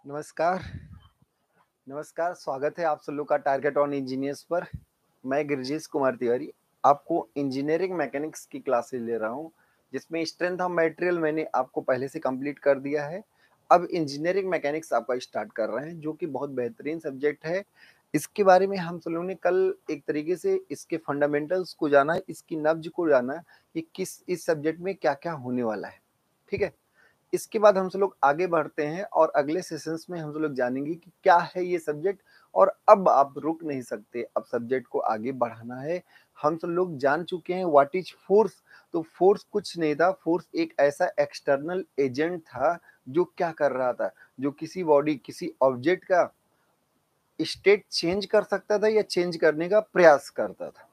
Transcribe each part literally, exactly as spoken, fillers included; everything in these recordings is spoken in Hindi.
नमस्कार, नमस्कार, स्वागत है आप सब लोग का टारगेट ऑन इंजीनियर्स पर। मैं गिरजेश कुमार तिवारी आपको इंजीनियरिंग मैकेनिक्स की क्लासेस ले रहा हूँ, जिसमें स्ट्रेंथ ऑफ मटेरियल मैंने आपको पहले से कंप्लीट कर दिया है। अब इंजीनियरिंग मैकेनिक्स आपका स्टार्ट कर रहे हैं, जो कि बहुत बेहतरीन सब्जेक्ट है। इसके बारे में हम सब लोगों ने कल एक तरीके से इसके फंडामेंटल्स को जाना है, इसकी नब्ज को जाना है कि किस इस सब्जेक्ट में क्या-क्या होने वाला है, ठीक है? इसके बाद हम सब लोग आगे बढ़ते हैं और अगले सेशंस में हम सब लोग जानेंगे कि क्या है ये सब्जेक्ट। और अब आप रुक नहीं सकते, अब सब्जेक्ट को आगे बढ़ाना है। हम सब लोग जान चुके हैं व्हाट इज फोर्स। तो फोर्स कुछ नहीं था, फोर्स एक ऐसा एक्सटर्नल एजेंट था जो क्या कर रहा था, जो किसी बॉडी किसी ऑब्जेक्ट का स्टेट चेंज कर सकता था या चेंज करने का प्रयास करता था।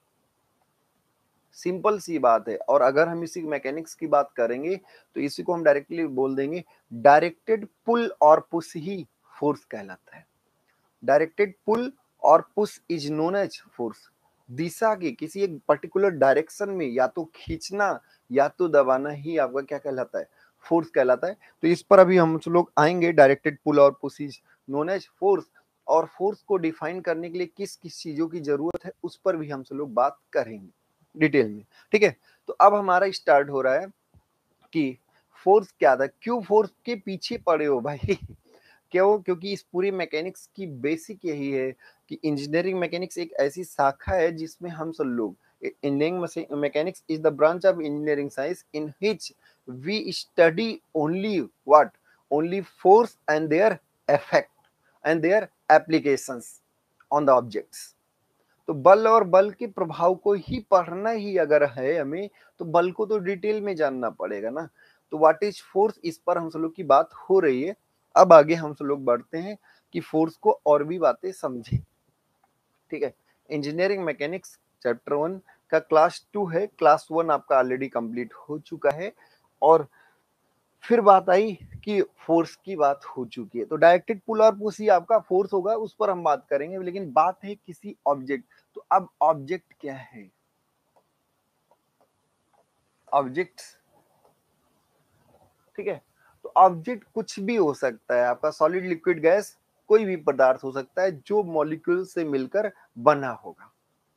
सिंपल सी बात है। और अगर हम इसी मैकेनिक्स की बात करेंगे तो इसी को हम डायरेक्टली बोल देंगे, डायरेक्टेड पुल और पुश ही फोर्स कहलाता है। डायरेक्टेड पुल और push is known as force. दिशा की किसी एक पर्टिकुलर डायरेक्शन में या तो खींचना या तो दबाना ही आपका क्या कहलाता है, फोर्स कहलाता है। तो इस पर अभी हम लोग आएंगे, डायरेक्टेड पुल और push is known as force. और फोर्स को डिफाइन करने के लिए किस किस चीजों की जरूरत है उस पर भी हम सब लोग बात करेंगे डिटेल में, ठीक है। तो अब हमारा स्टार्ट हो रहा है कि फोर्स क्या था, क्यों फोर्स के पीछे पड़े हो भाई क्यों? क्योंकि इस पूरी मैकेनिक्स की बेसिक यही है कि इंजीनियरिंग मैकेनिक्स एक ऐसी शाखा है जिसमें हम सब लोग, engineering mechanics is the branch of engineering science in which we study only what, only force and their effect and their applications on the objects. तो बल और बल के प्रभाव को ही पढ़ना ही अगर है हमें, तो बल को तो डिटेल में जानना पड़ेगा ना। तो व्हाट इज फोर्स, इस पर हम सब लोग की बात हो रही है। अब आगे हम सब लोग बढ़ते हैं कि फोर्स को और भी बातें समझें, ठीक है। इंजीनियरिंग मैकेनिक्स चैप्टर वन का क्लास टू है, क्लास वन आपका ऑलरेडी कंप्लीट हो चुका है। और फिर बात आई कि फोर्स की बात हो चुकी है, तो डायरेक्टेड पुल और पुश ही आपका फोर्स होगा, उस पर हम बात करेंगे। लेकिन बात है किसी ऑब्जेक्ट, तो अब ऑब्जेक्ट क्या है? ऑब्जेक्ट, ठीक है। तो ऑब्जेक्ट कुछ भी हो सकता है, आपका सॉलिड लिक्विड गैस कोई भी पदार्थ हो सकता है जो मॉलिक्यूल से मिलकर बना होगा।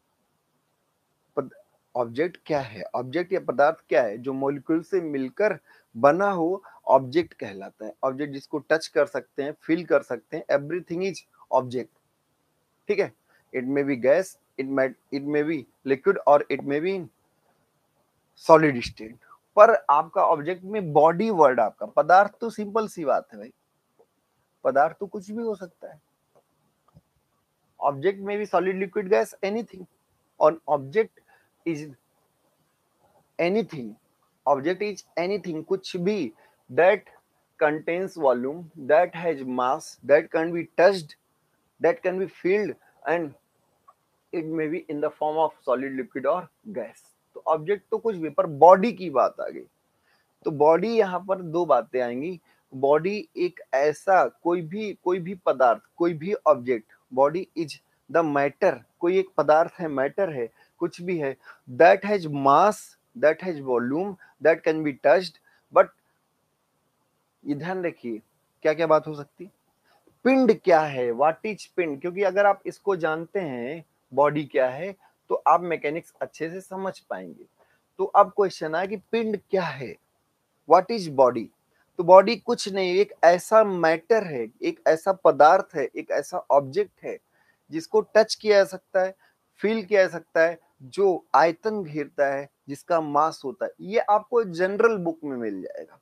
ऑब्जेक्ट क्या है? ऑब्जेक्ट या पदार्थ क्या है जो मॉलिक्यूल से मिलकर बना हो, ऑब्जेक्ट कहलाता है। ऑब्जेक्ट जिसको टच कर सकते हैं, फील कर सकते हैं, एवरीथिंग इज ऑब्जेक्ट, ठीक है। It may be gas, it may it may be liquid और it may be solid state. पर आपका ऑब्जेक्ट में बॉडी वर्ड, आपका पदार्थ तो सिंपल सी बात है भाई, पदार्थ तो कुछ भी हो सकता है। ऑब्जेक्ट में भी सॉलिड लिक्विड गैस एनीथिंग, और object is anything, object is anything, कुछ भी that contains volume, that has mass, that can be touched, that can be filled, and it may be in the form of solid, liquid और gas। तो ऑब्जेक्ट तो कुछ भी, पर बॉडी की बात आ गई तो बॉडी यहाँ पर दो बातें आएंगी। बॉडी एक ऐसा कोई भी कोई भी पदार्थ, कोई भी object, body is the matter, कोई एक पदार्थ है, मैटर है, कुछ भी है, that has mass, that has volume, that can be touched. But ये ध्यान रखिए क्या क्या बात हो सकती है। पिंड क्या है, व्हाट इज पिंड, क्योंकि अगर आप इसको जानते हैं बॉडी क्या है तो आप मैकेनिक्स अच्छे से समझ पाएंगे। तो अब क्वेश्चन है कि पिंड क्या है, व्हाट इज बॉडी। तो बॉडी कुछ नहीं, एक ऐसा मैटर है, एक ऐसा पदार्थ है, एक ऐसा ऑब्जेक्ट है जिसको टच किया जा सकता है, फील किया जा सकता है, जो आयतन घेरता है, जिसका मास होता है। ये आपको जनरल बुक में मिल जाएगा।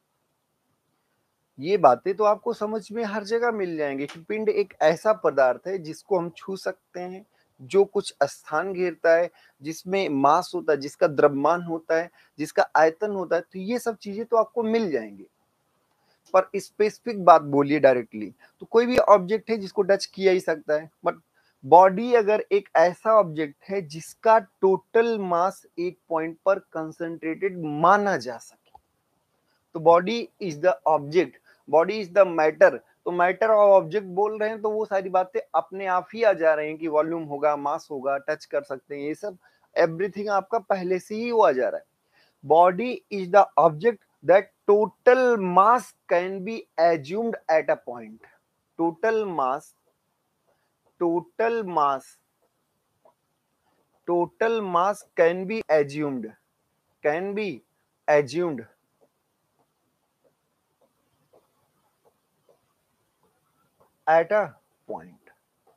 ये बातें तो आपको समझ में हर जगह मिल जाएंगे कि पिंड एक ऐसा पदार्थ है जिसको हम छू सकते हैं, जो कुछ स्थान घेरता है, जिसमें मास होता है, जिसका द्रव्यमान होता है, जिसका आयतन होता है। तो ये सब चीजें तो आपको मिल जाएंगे, पर स्पेसिफिक बात बोलिए डायरेक्टली तो कोई भी ऑब्जेक्ट है जिसको टच किया ही सकता है। बट बॉडी अगर एक ऐसा ऑब्जेक्ट है जिसका टोटल मास एक पॉइंट पर कंसंट्रेटेड माना जा सके, तो body is the object, body is the matter. तो मैटर और ऑब्जेक्ट बोल रहे हैं तो वो सारी बातें अपने आप ही आ जा रही हैं कि वॉल्यूम होगा, मास होगा, टच कर सकते हैं, ये सब एवरीथिंग आपका पहले से ही वो आ जा रहा है। Body is the object that total mass can be assumed at a point. Total mass total mass total mass can be assumed can be assumed at a point।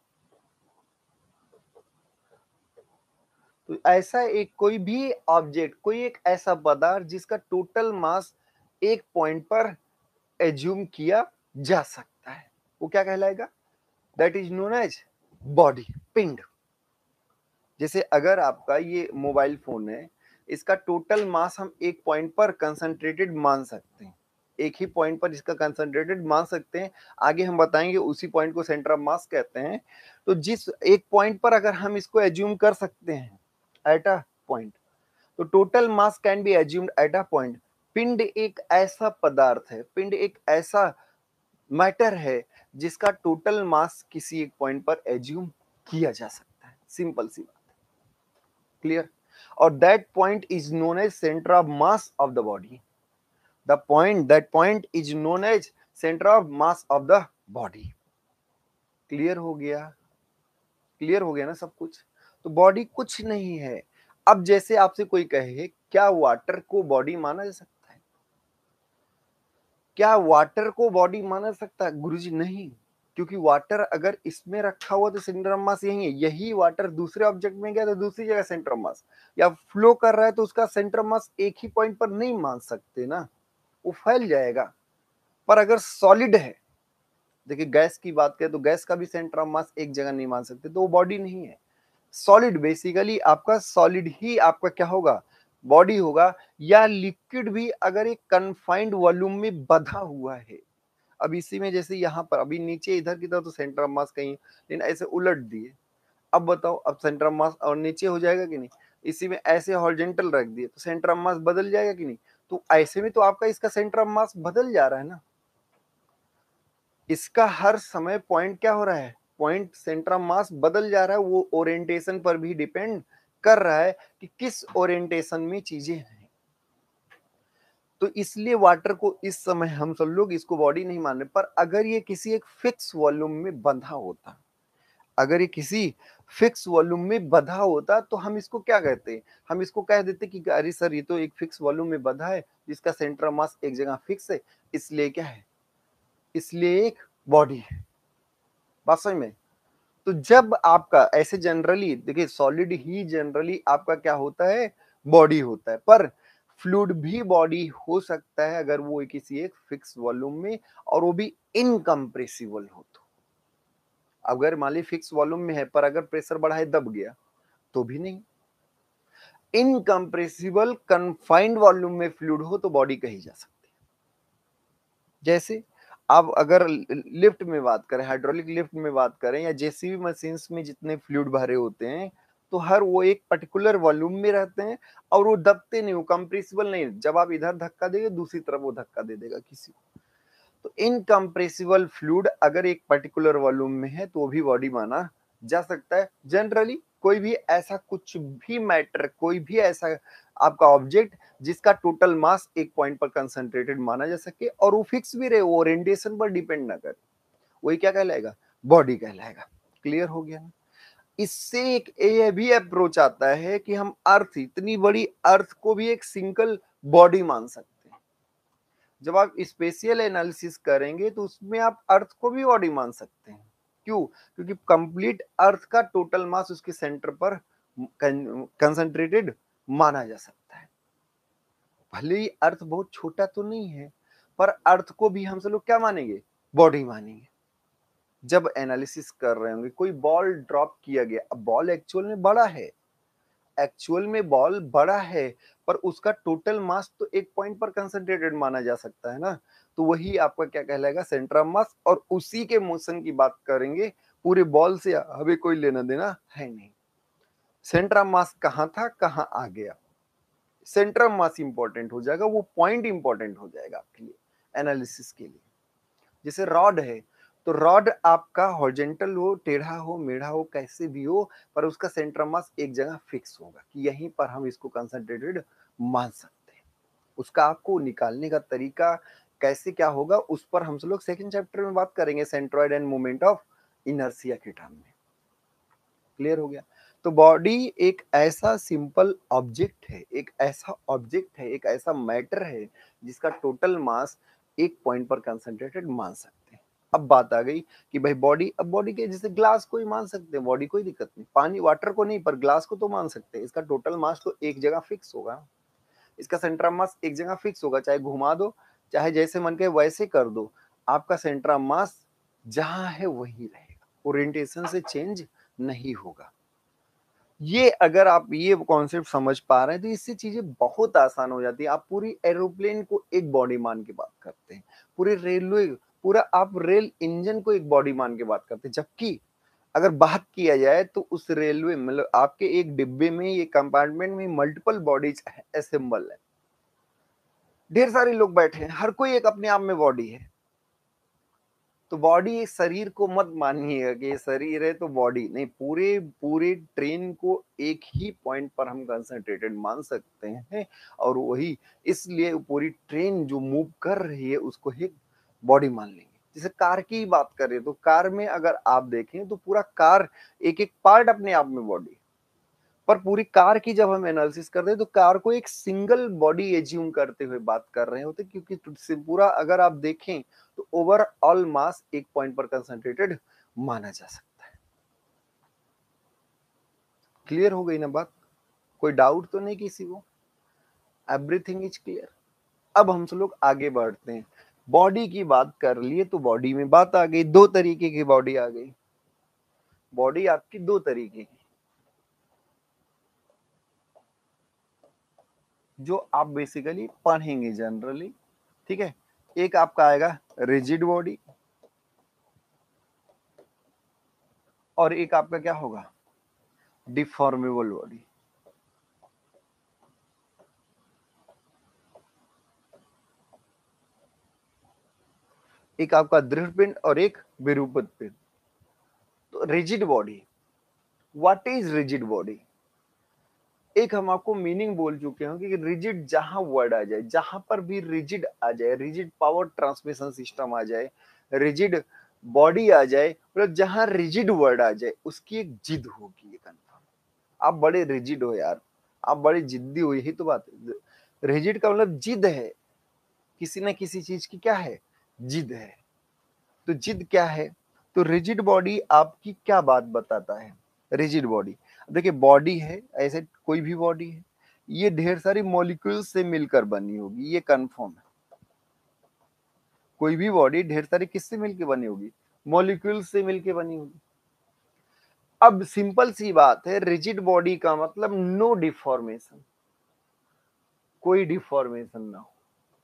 तो ऐसा एक कोई भी ऑब्जेक्ट, कोई एक ऐसा पदार्थ जिसका टोटल मास एक पॉइंट पर एज्यूम किया जा सकता है, वो क्या कहलाएगा? That is known as body, पिंड। जैसे अगर आपका ये मोबाइल फोन है, इसका टोटल मास हम एक पॉइंट पर कंसंट्रेटेड मान सकते हैं, एक ही पॉइंट पर इसका कंसंट्रेटेड मान सकते हैं। आगे हम बताएंगे उसी पॉइंट को सेंटर ऑफ मास कहते हैं। तो जिस एक पॉइंट पर अगर हम इसको एज्यूम कर सकते हैं एट अ पॉइंट, तो total mass can be assumed at a point. पिंड एक ऐसा पदार्थ है, पिंड एक ऐसा मैटर है जिसका टोटल मास किसी एक पॉइंट पर एज्यूम किया जा सकता है। सिंपल सी बात, क्लियर? और that point is known as centre of mass of the body. The point that point is known as centre of mass of the body. Clear हो गया? क्लियर हो गया ना सब कुछ? तो बॉडी कुछ नहीं है। अब जैसे आपसे कोई कहे क्या वाटर को बॉडी माना जा सकता है? क्या वाटर को बॉडी माना सकता है? गुरुजी नहीं, क्योंकि वाटर अगर इसमें रखा हुआ तो सेंटर ऑफ मास यही है, यही वाटर दूसरे ऑब्जेक्ट में गया तो दूसरी जगह सेंटर ऑफ मास, या फ्लो कर रहा है तो उसका सेंटर ऑफ मास एक ही पॉइंट पर नहीं मान सकते ना, वो फैल जाएगा। पर अगर सॉलिड है, देखिए गैस की बात करें तो गैस का भी सेंटर ऑफ मास एक जगह नहीं मान सकते, तो वो बॉडी नहीं है। सॉलिड बेसिकली आपका सॉलिड ही आपका क्या होगा? बॉडी होगा। या लिक्विड भी अगर एक कन्फाइंड वॉल्यूम में बंधा हुआ है, अब इसी में जैसे यहाँ पर अभी नीचे इधर की तरफ तो सेंटर ऑफ मास कहीं, लेकिन ऐसे उलट दिए, अब बताओ अब सेंटर ऑफ मास और नीचे हो जाएगा कि नहीं? इसी में ऐसे हॉरिजॉन्टल रख दिए तो सेंटर ऑफ मास बदल जाएगा कि नहीं? तो ऐसे में तो आपका इसका सेंटर ऑफ मास बदल जा रहा है ना। इसका हर समय पॉइंट क्या हो रहा है? पॉइंट सेंटर ऑफ मास बदल जा रहा है। वो ओरिएंटेशन पर भी डिपेंड कर रहा है कि किस ओरिएंटेशन में चीजें हैं। तो इसलिए वाटर को इस समय हम सब लोग इसको बॉडी नहीं मान रहे। पर अगर ये किसी एक फिक्स वॉल्यूम में बंधा होता, अगर ये किसी फिक्स वॉल्यूम में बंधा होता तो हम इसको क्या कहते? हम इसको कह देते कि अरे सर ये तो एक फिक्स वॉल्यूम में बंधा है जिसका सेंटर ऑफ मास एक जगह फिक्स है, इसलिए क्या है? इसलिए एक बॉडी है। बात समझ में? तो जब आपका ऐसे जनरली देखिए सॉलिड ही जनरली आपका क्या होता है? बॉडी होता है। पर फ्लूइड भी बॉडी हो सकता है अगर वो किसी एक फिक्स वॉल्यूम में, और वो भी इनकम्प्रेसिबल हो तो। अगर मान ली फिक्स वॉल्यूम में है पर अगर प्रेशर बढ़ा है दब गया तो भी नहीं। इनकम्प्रेसिबल कन्फाइंड वॉल्यूम में फ्लूइड हो तो बॉडी कही जा सकती है। जैसे आप अगर लिफ्ट में बात करें, हाइड्रोलिक लिफ्ट में बात करें, या जेसीबी मशीन्स में जितने फ्लूइड भरे होते हैं, तो हर वो एक पर्टिकुलर वॉल्यूम में रहते हैं और वो दबते नहीं, वो कंप्रेसिबल नहीं। जब आप इधर धक्का देंगे दूसरी तरफ वो धक्का दे देगा किसी को। तो इनकम्प्रेसिबल फ्लूइड अगर एक पर्टिकुलर वॉल्यूम में है तो वो भी बॉडी माना जा सकता है। जनरली कोई भी ऐसा कुछ भी मैटर, कोई भी ऐसा आपका ऑब्जेक्ट जिसका टोटल मास एक पॉइंट पर कंसंट्रेटेड माना जा सके और वो फिक्स भी रहे, वो ओरिएंटेशन पर डिपेंड ना करे, वही क्या कहलाएगा? बॉडी कहलाएगा। क्लियर हो गया ना? इससे एक ये भी अप्रोच आता है कि हम अर्थ, इतनी बड़ी अर्थ को भी एक सिंगल बॉडी मान सकते हैं। जब आप स्पेशियल एनालिसिस करेंगे तो उसमें आप अर्थ को भी बॉडी मान सकते हैं। क्यों? क्योंकि कंप्लीट अर्थ का टोटल मास उसके सेंटर पर कंसंट्रेटेड माना जा सकता है। भले ही अर्थ बहुत छोटा तो नहीं है, पर अर्थ को भी हम सब लोग क्या मानेंगे? बॉडी मानेंगे। जब एनालिसिस कर रहे होंगे, कोई बॉल ड्रॉप किया गया, अब बॉल एक्चुअल में बड़ा है, एक्चुअल में बॉल बड़ा है, पर उसका टोटल मास तो एक पॉइंट पर कंसंट्रेटेड माना जा सकता है ना। तो वही आपका क्या कहलाएगा? Centre of mass. और उसी के मोशन की बात करेंगे, पूरे बॉल से हमें कोई लेना देना है नहीं। सेंटर ऑफ मास कहाँ था, कहाँ आ गया, सेंटर ऑफ मास इंपॉर्टेंट हो जाएगा, वो पॉइंट इंपॉर्टेंट हो जाएगा आपके लिए एनालिसिस के लिए। जैसे रॉड है, तो रॉड आपका हॉरिजॉन्टल हो, टेढ़ा हो, मेढ़ा हो, कैसे भी हो, पर उसका सेंटर ऑफ मास एक जगह फिक्स होगा कि यहीं पर हम इसको कंसंट्रेटेड मान सकते हैं। उसका आपको निकालने का तरीका कैसे क्या होगा उस पर हम लोग सेकंड चैप्टर में बात करेंगे, centroid and moment of inertia के टर्म में। क्लियर हो गया? तो बॉडी एक ऐसा सिंपल ऑब्जेक्ट है, एक ऐसा ऑब्जेक्ट है, एक ऐसा मैटर है जिसका टोटल मास एक पॉइंट पर कंसंट्रेटेड मान सकते हैं। अब बात आ गई कि भाई बॉडी, अब बॉडी के जैसे ग्लास को ही मान सकते हैं, बॉडी कोई दिक्कत नहीं, पानी वाटर को नहीं पर ग्लास को तो मान सकते हैं। इसका टोटल मास तो एक जगह फिक्स होगा, इसका सेंटर ऑफ मास एक जगह फिक्स होगा, चाहे घुमा दो चाहे जैसे मन के वैसे कर दो, आपका सेंटर ऑफ मास जहां है वही रहेगा, ओरिएंटेशन से चेंज नहीं होगा। ये अगर आप ये कॉन्सेप्ट समझ पा रहे हैं तो इससे चीजें बहुत आसान हो जाती है। आप पूरी एरोप्लेन को एक बॉडी मान के बात करते हैं, पूरे रेलवे, पूरा आप रेल इंजन को एक बॉडी मान के बात करते हैं, जबकि अगर बात किया जाए तो उस रेलवे मतलब आपके एक डिब्बे में, ये कंपार्टमेंट में मल्टीपल बॉडीज असेंबल है, ढेर सारे लोग बैठे हैं, हर कोई एक अपने आप में बॉडी है। तो बॉडी शरीर को मत मानिएगा कि ये शरीर है तो बॉडी नहीं, पूरे पूरे ट्रेन को एक ही पॉइंट पर हम कंसंट्रेटेड मान सकते हैं, और वही इसलिए पूरी ट्रेन जो मूव कर रही है उसको ही बॉडी मान लेंगे। जैसे कार की बात करें तो कार में अगर आप देखें तो पूरा कार एक एक पार्ट अपने आप में बॉडी, पर पूरी कार की जब हम एनालिसिस करते हैं तो कार को एक सिंगल बॉडी एज्यूम करते हुए बात कर रहे होते, क्योंकि पूरा अगर आप देखें तो ओवरऑल मास एक पॉइंट पर कंसंट्रेटेड माना जा सकता है। क्लियर हो गई ना बात? कोई डाउट तो नहीं किसी को? Everything is clear. अब हम सब लोग आगे बढ़ते हैं, बॉडी की बात कर लिए तो बॉडी में बात आ गई, दो तरीके की बॉडी आ गई। बॉडी आपकी दो तरीके की जो आप बेसिकली पढ़ेंगे जनरली, ठीक है। एक आपका आएगा रिजिड बॉडी, और एक आपका क्या होगा, डिफॉर्मेबल बॉडी। एक आपका दृढ़ पिंड और एक विरूपित पिंड। तो rigid body, what is rigid body? एक हम आपको मीनिंग बोल चुके हैं कि रिजिड जहां वर्ड आ जाए, जहां पर भी रिजिड आ जाए, रिजिड पावर ट्रांसमिशन सिस्टम आ जाए, रिजिड बॉडी आ जाए, मतलब जहां रिजिड वर्ड आ जाए उसकी एक जिद होगी, ये कंफर्म। आप बड़े रिजिड हो यार, आप बड़े जिद्दी हो, यही तो बात है। रिजिड का मतलब जिद है, किसी न किसी चीज की क्या है, जिद है। तो जिद क्या है? तो रिजिड बॉडी आपकी क्या बात बताता है? रिजिड बॉडी, देखिए बॉडी है, ऐसे कोई भी बॉडी है, ये ढेर सारी मॉलिक्यूल्स से मिलकर बनी होगी, ये कंफर्म है। कोई भी बॉडी ढेर सारी किससे मिलकर बनी होगी? मॉलिक्यूल्स से मिलकर बनी होगी। अब सिंपल सी बात है, रिजिड बॉडी का मतलब नो डिफॉर्मेशन, कोई डिफॉर्मेशन ना हो।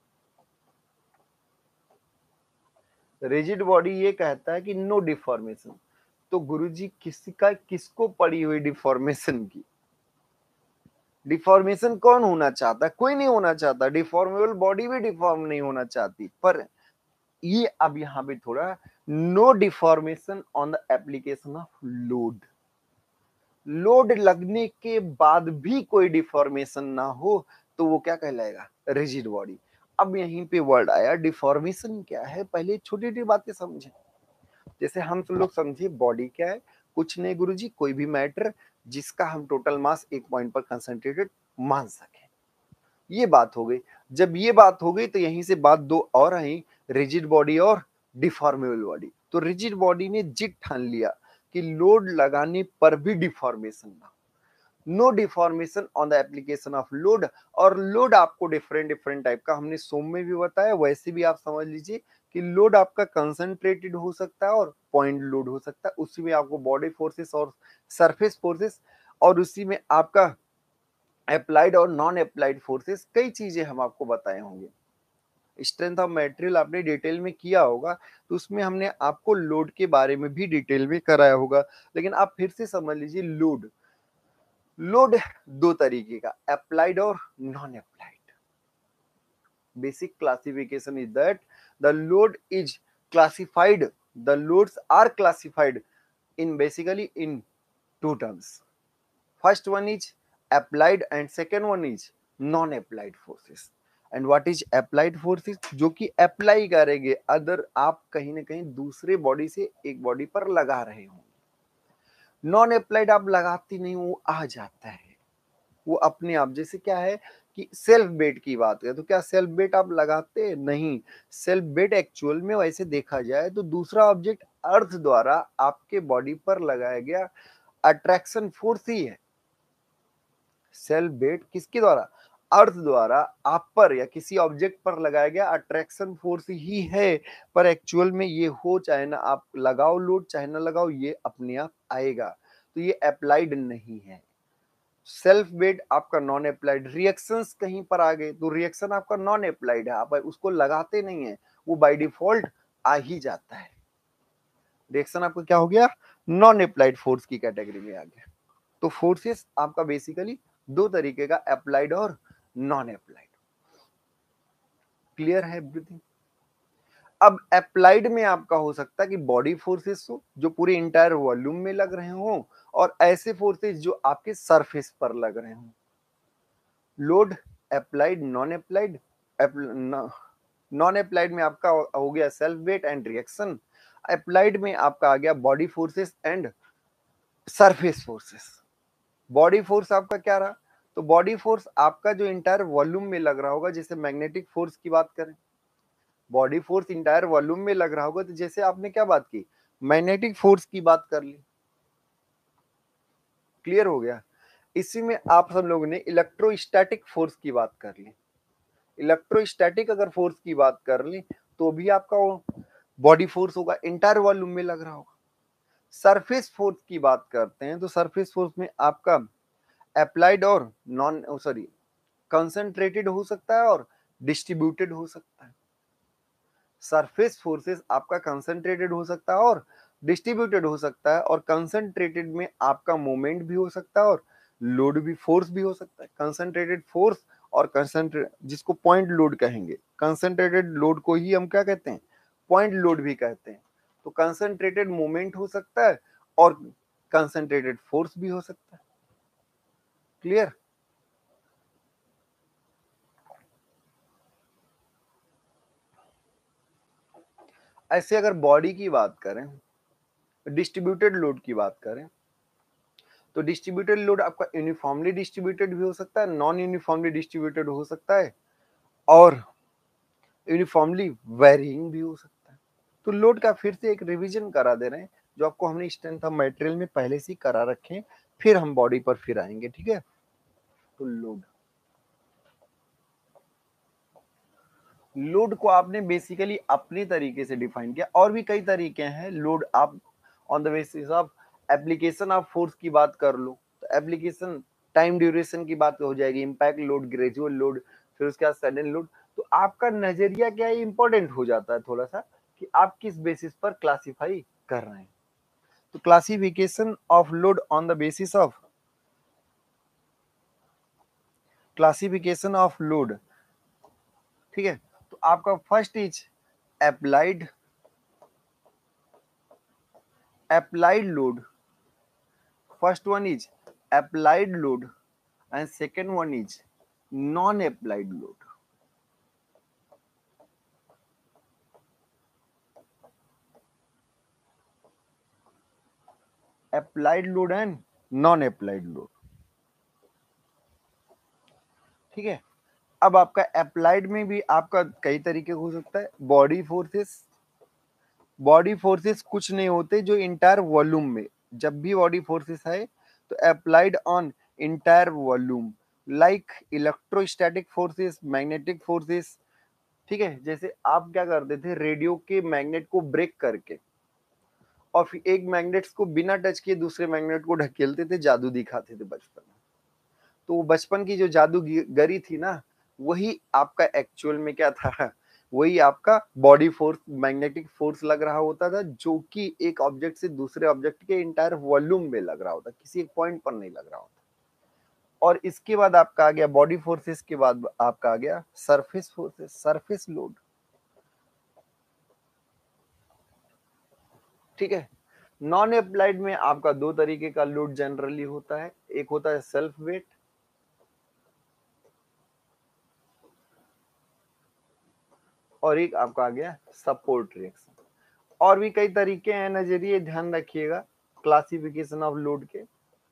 रिजिड बॉडी ये कहता है कि नो डिफॉर्मेशन। तो गुरुजी किसका किसको पड़ी हुई डिफॉर्मेशन की? डिफॉर्मेशन कौन होना चाहता है? कोई नहीं होना चाहता, डिफॉर्मेबल बॉडी भी डिफॉर्म नहीं होना चाहती, पर ये अब यहां पे थोड़ा, no deformation on the application of load. Load लगने के बाद भी कोई डिफॉर्मेशन ना हो तो वो क्या कहलाएगा? Rigid body. अब यहीं पे वर्ड आया डिफॉर्मेशन क्या है, पहले छोटी छोटी बातें समझें। जैसे हम सब लोग समझे बॉडी क्या है, कुछ नहीं गुरुजी, कोई भी मैटर जिसका हम टोटल मास एक पॉइंट पर कंसंट्रेटेड मान सके, ये बात हो गई। जब ये बात हो गई तो यहीं से बात दो और आई, रिजिड बॉडी और डिफॉर्मेबल बॉडी। तो रिजिड बॉडी ने जिद ठान लिया कि लोड लगाने पर भी डिफॉर्मेशन ना, no deformation on the application of load. और लोड आपको डिफरेंट डिफरेंट टाइप का हमने सोम में भी बताया, वैसे भी आप समझ लीजिए कि लोड आपका कंसंट्रेटेड हो सकता है और पॉइंट लोड हो सकता है, उसी में आपको बॉडी फोर्सेस और सरफेस फोर्सेस, और उसी में आपका अप्लाइड और नॉन अप्लाइड फोर्सेस, कई चीजें हम आपको बताए होंगे। स्ट्रेंथ ऑफ मटेरियल आपने डिटेल में किया होगा, तो उसमें हमने आपको लोड के बारे में भी डिटेल में कराया होगा। लेकिन आप फिर से समझ लीजिए, लोड लोड दो तरीके का, अप्लाइड और non applied. Basic classification is that the load is classified, the loads are classified in basically in two terms. First one is applied and second one is non-applied forces. And what is applied forces, जो कि अप्लाई करेंगे अदर, आप कहीं ना कहीं दूसरे बॉडी से एक बॉडी पर लगा रहे हो। नॉन अप्लाइड आप लगाती नहीं, वो आ जाता है, वो अपने आप। जैसे क्या है कि सेल्फ वेट की बात करें तो क्या सेल्फ वेट आप लगाते नहीं। सेल्फ वेट एक्चुअल में वैसे देखा जाए तो दूसरा ऑब्जेक्ट अर्थ द्वारा आपके बॉडी पर लगाया गया अट्रैक्शन फोर्स ही है। सेल्फ वेट किसके द्वारा, अर्थ द्वारा आप पर या किसी ऑब्जेक्ट पर लगाया गया अट्रैक्शन फोर्स ही है। पर एक्चुअल में ये हो चाहे ना आप लगाओ लोड चाहे ना लगाओ, ये अपने आप आएगा, तो ये अप्लाइड नहीं है। सेल्फ वेट आपका नॉन अप्लाइड। रिएक्शंस कहीं पर आ गए तो रिएक्शन आपका नॉन अप्लाइड है, आप उसको लगाते नहीं है, वो बाय डिफॉल्ट आ ही जाता है। रिएक्शन आपका क्या हो गया, नॉन अप्लाइड फोर्स की कैटेगरी में आ गया। तो फोर्सेस आपका बेसिकली दो तरीके का, अप्लाइड और नॉन अप्लाइड। क्लियर है एवरीथिंग। अब अप्लाइड में आपका हो सकता है कि बॉडी फोर्सेस हो जो पूरे इंटायर वॉल्यूम में लग रहे हो, और ऐसे फोर्सेस जो आपके सरफेस पर लग रहे हो। Load applied, non applied. Non applied में आपका हो गया self weight and reaction. Applied में आपका आ गया body forces and surface forces. Body force आपका क्या रहा, तो बॉडी फोर्स आपका जो इंटायर वॉल्यूम में लग रहा होगा, जैसे मैग्नेटिक फोर्स की बात करें, बॉडी फोर्स इंटायर वॉल्यूम में लग रहा होगा, तो जैसे आपने क्या बात की, मैग्नेटिक फोर्स की बात कर ली। क्लियर हो गया। इसी में आप सब लोगों ने इलेक्ट्रोस्टैटिक फोर्स की बात कर ली। इलेक्ट्रोस्टैटिक अगर फोर्स की बात कर ली तो भी आपका बॉडी फोर्स होगा, इंटायर वॉल्यूम में लग रहा होगा। सरफेस फोर्स की बात करते हैं तो सरफेस फोर्स में आपका अप्लाइड और नॉन सॉरी कंसंट्रेटेड हो सकता है और डिस्ट्रीब्यूटेड हो सकता है। सरफेस फोर्सेस आपका कंसंट्रेटेड हो सकता है और डिस्ट्रीब्यूटेड हो सकता है, और कंसंट्रेटेड में आपका मोमेंट भी हो सकता है और लोड भी, फोर्स भी हो सकता है। कंसंट्रेटेड फोर्स और कंसंट्रेट, जिसको पॉइंट लोड कहेंगे, कंसंट्रेटेड लोड को ही हम क्या कहते हैं, पॉइंट लोड भी कहते हैं। तो कंसंट्रेटेड मोमेंट हो सकता है और कंसंट्रेटेड फोर्स भी हो सकता है। क्लियर। ऐसे अगर बॉडी की बात करें, डिस्ट्रीब्यूटेड लोड की बात करें, तो डिस्ट्रीब्यूटेड लोड आपका यूनिफॉर्मली डिस्ट्रीब्यूटेड भी हो सकता है, नॉन यूनिफॉर्मली डिस्ट्रीब्यूटेड हो सकता है, और यूनिफॉर्मली वेरिंग भी हो सकता है। तो लोड का फिर से एक रिवीजन करा दे रहे हैं, जो आपको हमने स्ट्रेंथ ऑफ मटेरियल में पहले से ही करा रखे हैं, फिर हम बॉडी पर फिर आएंगे, ठीक है। तो लोड, लोड को आपने बेसिकली अपने तरीके से डिफाइन किया, और भी कई तरीके हैं लोड। आप on the basis of application of force की बात कर लो तो एप्लीकेशन, टाइम ड्यूरेशन की बात हो जाएगी, इम्पैक्ट लोड, ग्रेजुअल लोड, फिर उसके बाद सडन लोड। तो आपका नजरिया क्या है, इंपॉर्टेंट हो जाता है थोड़ा सा, कि आप किस बेसिस पर क्लासिफाई कर रहे हैं। तो classification of load on the basis of, classification of load, ठीक है। तो आपका first is applied, applied load. First one is applied load and second one is non-applied load. Applied load and non-applied load. ठीक है। अब आपका अप्लाइड में भी आपका कई तरीके हो सकता है। बॉडी फोर्सेस, बॉडी फोर्सेस कुछ नहीं होते जो इंटायर वॉल्यूम में, जब भी बॉडी फोर्सेस है तो applied on entire volume, like electrostatic forces, magnetic forces, ठीक है। जैसे आप क्या करते थे, रेडियो के मैग्नेट को ब्रेक करके और फिर एक मैग्नेट को बिना टच किए दूसरे मैग्नेट को ढकेलते थे, जादू दिखाते थे बचपन में। तो बचपन की जो जादूगरी थी ना, वही आपका एक्चुअल में क्या था, वही आपका बॉडी फोर्स, मैग्नेटिक फोर्स लग रहा होता था, जो कि एक ऑब्जेक्ट से दूसरे ऑब्जेक्ट के इंटायर वॉल्यूम में लग रहा होता, किसी एक पॉइंट पर नहीं लग रहा होता। और इसके बाद आपका आ गया बॉडी फोर्सेस के बाद आपका आ गया सरफेस फोर्सेस, सरफेस लोड, ठीक है। नॉन अप्लाइड में आपका दो तरीके का लोड जनरली होता है, एक होता है सेल्फ वेट, और एक आपका आ गया सपोर्ट रिएक्शन। और भी कई तरीके हैं नजरिए, ध्यान रखिएगा क्लासिफिकेशन ऑफ लोड के।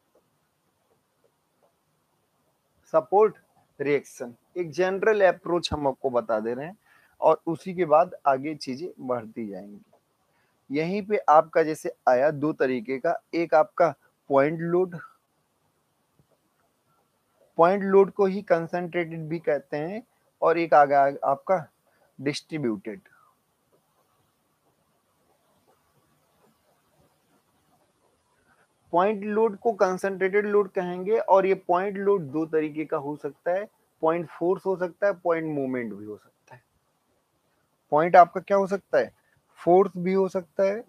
सपोर्ट रिएक्शन एक जनरल अप्रोच हम आपको बता दे रहे हैं और उसी के बाद आगे चीजें बढ़ती जाएंगी। यहीं पे आपका जैसे आया दो तरीके का, एक आपका पॉइंट लोड, पॉइंट लोड को ही कंसंट्रेटेड भी कहते हैं, और एक आ गया आपका डिस्ट्रीब्यूटेड। पॉइंट लोड को कंसंट्रेटेड लोड कहेंगे, और ये पॉइंट लोड दो तरीके का हो सकता है, पॉइंट फोर्स हो सकता है, पॉइंट मूवमेंट भी हो सकता है। पॉइंट आपका क्या हो सकता है, फोर्स भी हो सकता है,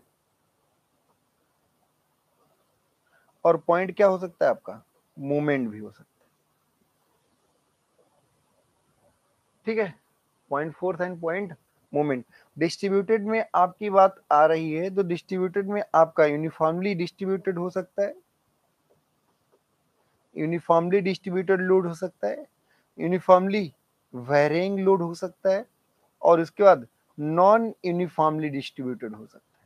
और पॉइंट क्या हो सकता है आपका, मूवमेंट भी हो सकता है। ठीक है, point force and point movement. Distributed में आपकी बात आ रही है, तो डिस्ट्रीब्यूटेड में आपका यूनिफॉर्मली डिस्ट्रीब्यूटेड हो सकता है, यूनिफॉर्मली डिस्ट्रीब्यूटेड लोड हो सकता है, यूनिफॉर्मली वेरिंग लोड हो सकता है, और उसके बाद नॉन यूनिफॉर्मली डिस्ट्रीब्यूटेड हो सकता है।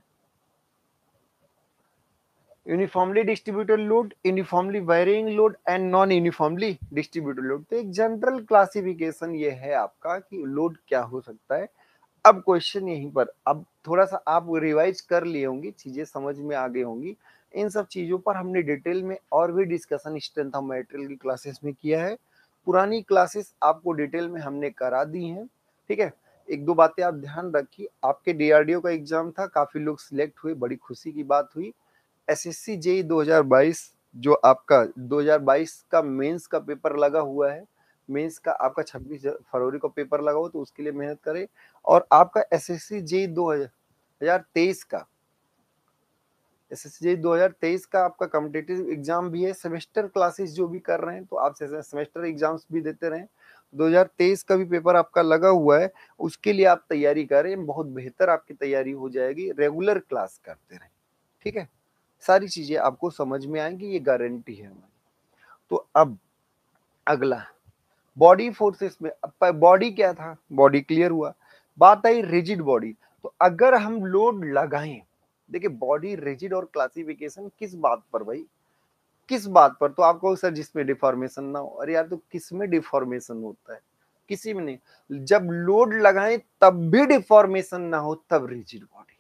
Uniformly distributed load, uniformly varying load and non uniformly distributed load. तो एक जनरल क्लासिफिकेशन ये है आपका कि लोड क्या हो सकता है। अब क्वेश्चन यहीं पर, अब थोड़ा सा आप रिवाइज कर लिए होंगे, चीजें समझ में आ गई होंगी। इन सब चीजों पर हमने डिटेल में और भी डिस्कशन स्ट्रेंथ ऑफ मटेरियल की क्लासेस में किया है। पुरानी क्लासेस आपको डिटेल में हमने करा दी हैं। ठीक है, एक दो बातें आप ध्यान रखिए। आपके डीआरडीओ का एग्जाम था, काफी लोग सिलेक्ट हुए, बड़ी खुशी की बात हुई। एसएससी जेई दो हज़ार बाईस जो आपका दो हज़ार बाईस का मेंस का पेपर लगा हुआ है, मेंस का आपका छब्बीस फरवरी को पेपर लगा हुआ, तो उसके लिए मेहनत करें। और आपका एसएससी जेई दो हज़ार तेईस का एसएससी जेई दो हज़ार तेईस का आपका कॉम्पिटिटिव एग्जाम भी है। सेमेस्टर क्लासेस जो भी कर रहे हैं, तो आप सेमेस्टर एग्जाम्स भी देते रहें। दो हज़ार तेईस का भी पेपर आपका लगा हुआ है, उसके लिए आप तैयारी करें, बहुत बेहतर आपकी तैयारी हो जाएगी। रेगुलर क्लास करते रहें, ठीक है, सारी चीजें आपको समझ में आएंगी, ये गारंटी है हमारी। तो अब अगला बॉडी फोर्सेस में, बॉडी क्या था, बॉडी क्लियर हुआ। बात आई रिजिड बॉडी। तो अगर हम लोड लगाएं, देखिए बॉडी रिजिड और क्लासिफिकेशन किस बात पर भाई, किस बात पर, तो आपको सर जिसमें डिफॉर्मेशन ना हो। अरे यार, तो किस में डिफॉर्मेशन होता है, किसी में नहीं। जब लोड लगाएं तब भी डिफॉर्मेशन ना हो, तब रिजिड बॉडी।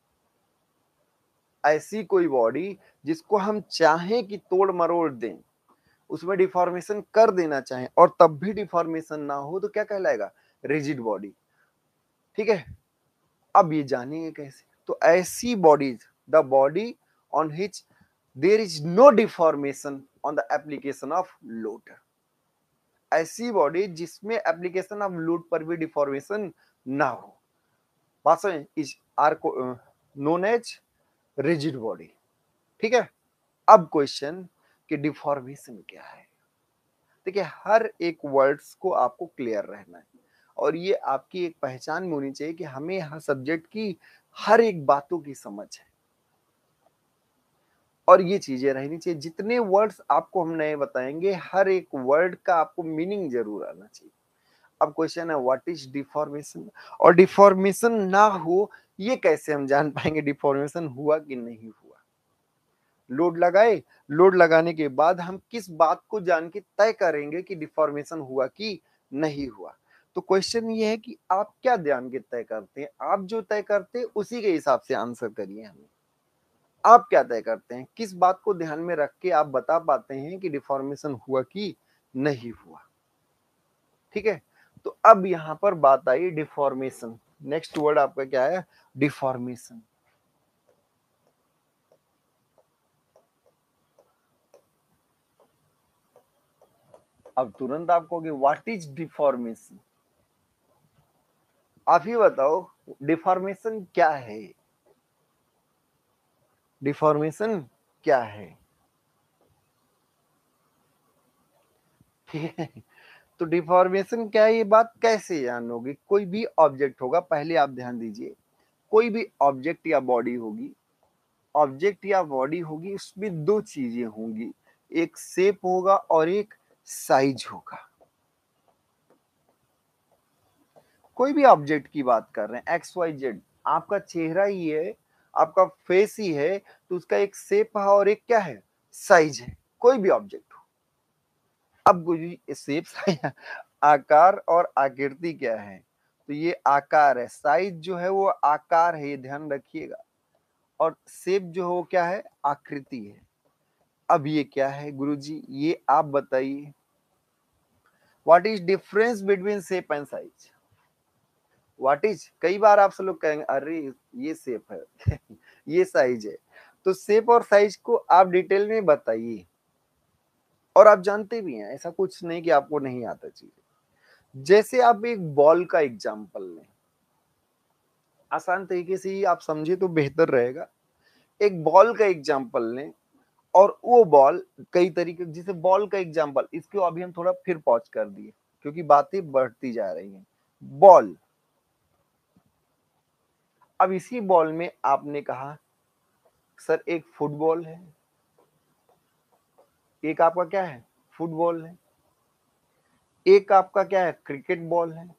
ऐसी कोई बॉडी जिसको हम चाहें कि तोड़ मरोड़ दें, उसमें डिफॉर्मेशन कर देना चाहें और तब भी डिफॉर्मेशन ना हो, तो क्या कहलाएगा, रिजिड बॉडी। ठीक है, अब ये जानेंगे कैसे। तो ऐसी bodies, the body on which there is no deformation on the application of load. ऐसी बॉडी जिसमें एप्लीकेशन ऑफ लोड पर भी डिफॉर्मेशन ना हो, बात समझ, is are known as rigid body. ठीक है, अब क्वेश्चन कि डिफॉर्मेशन क्या है। देखिए, हर एक वर्ड्स को आपको क्लियर रहना है, और ये आपकी एक पहचान में होनी चाहिए कि हमें हर सब्जेक्ट की हर एक बातों की समझ है, और ये चीजें रहनी चाहिए। जितने वर्ड्स आपको हम नए बताएंगे, हर एक वर्ड का आपको मीनिंग जरूर आना चाहिए। अब क्वेश्चन है व्हाट इज डिफॉर्मेशन, और डिफॉर्मेशन ना हो ये कैसे हम जान पाएंगे डिफॉर्मेशन हुआ कि नहीं हुआ। लोड लगाए, लोड लगाने के बाद हम किस बात को जान के तय करेंगे कि डिफॉर्मेशन हुआ कि नहीं हुआ। तो क्वेश्चन ये है कि आप क्या ध्यान के तय करते हैं, आप जो तय करते हैं उसी के हिसाब से आंसर करिए हमें। आप क्या तय करते हैं, किस बात को ध्यान में रख के आप बता पाते हैं कि डिफॉर्मेशन हुआ कि नहीं हुआ। ठीक है, तो अब यहां पर बात आई डिफॉर्मेशन। नेक्स्ट वर्ड आपका क्या है, डिफॉर्मेशन। अब तुरंत आपको व्हाट इज डिफॉर्मेशन, आप ही बताओ डिफॉर्मेशन क्या है, डिफॉर्मेशन क्या है। ठीक है, तो डिफॉर्मेशन क्या है, ये बात कैसे जानोगे। कोई भी ऑब्जेक्ट होगा, पहले आप ध्यान दीजिए, कोई भी ऑब्जेक्ट या बॉडी होगी, ऑब्जेक्ट या बॉडी होगी, उसमें दो चीजें होंगी, एक शेप होगा और एक साइज होगा। कोई भी ऑब्जेक्ट की बात कर रहे हैं, एक्स वाई जेड, आपका चेहरा ही है, आपका फेस ही है, तो उसका एक शेप है और एक क्या है, साइज है, कोई भी ऑब्जेक्ट हो। अब शेप आकार और आकृति क्या है, तो ये आकार है, साइज जो है वो आकार है, ये ध्यान रखिएगा, और शेप जो है वो क्या है, आकृति है। अब ये क्या है गुरुजी, ये आप बताइए। What is difference between shape and size? What is, कई बार आप सब लोग कहेंगे अरे ये शेप है ये साइज है, तो शेप और साइज को आप डिटेल में बताइए, और आप जानते भी हैं, ऐसा कुछ नहीं कि आपको नहीं आता चीजें। जैसे आप एक बॉल का एग्जांपल लें, आसान तरीके से ही आप समझे तो बेहतर रहेगा। एक बॉल का एग्जांपल लें, और वो बॉल कई तरीके, जैसे बॉल का एग्जांपल, इसको अभी हम थोड़ा फिर पॉज कर दिए क्योंकि बातें बढ़ती जा रही हैं। बॉल, अब इसी बॉल में आपने कहा सर एक फुटबॉल है, एक आपका क्या है, फुटबॉल है, एक आपका क्या है, क्रिकेट बॉल है,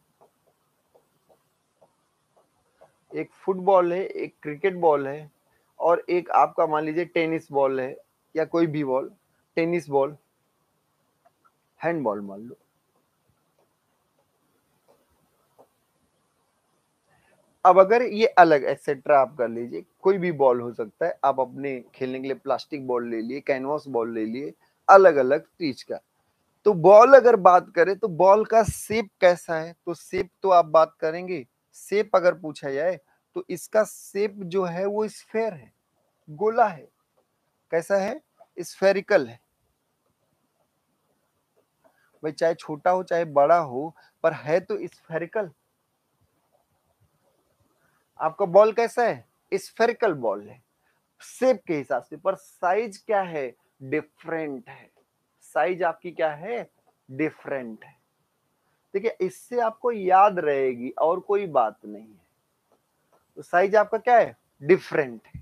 एक फुटबॉल है, एक क्रिकेट बॉल है, और एक आपका मान लीजिए टेनिस बॉल है, या कोई भी बॉल, टेनिस बॉल, हैंडबॉल मान लो। अब अगर ये अलग एक्सेट्रा आप कर लीजिए, कोई भी बॉल हो सकता है, आप अपने खेलने के लिए प्लास्टिक बॉल ले लिए, कैनवास बॉल ले लिए, अलग अलग चीज का। तो बॉल अगर बात करें तो बॉल का शेप कैसा है, तो शेप तो आप बात करेंगे, शेप अगर पूछा जाए तो इसका शेप जो है वो स्फेयर है, गोला है। कैसा है, स्फेरिकल है। भाई चाहे छोटा हो चाहे बड़ा हो, पर है तो स्फेरिकल। आपका बॉल कैसा है, स्फेरिकल बॉल है शेप के हिसाब से, पर साइज क्या है, डिफरेंट है। साइज आपकी क्या है, डिफरेंट है। देखिए इससे आपको याद रहेगी और कोई बात नहीं है, तो साइज आपका क्या है, डिफरेंट है।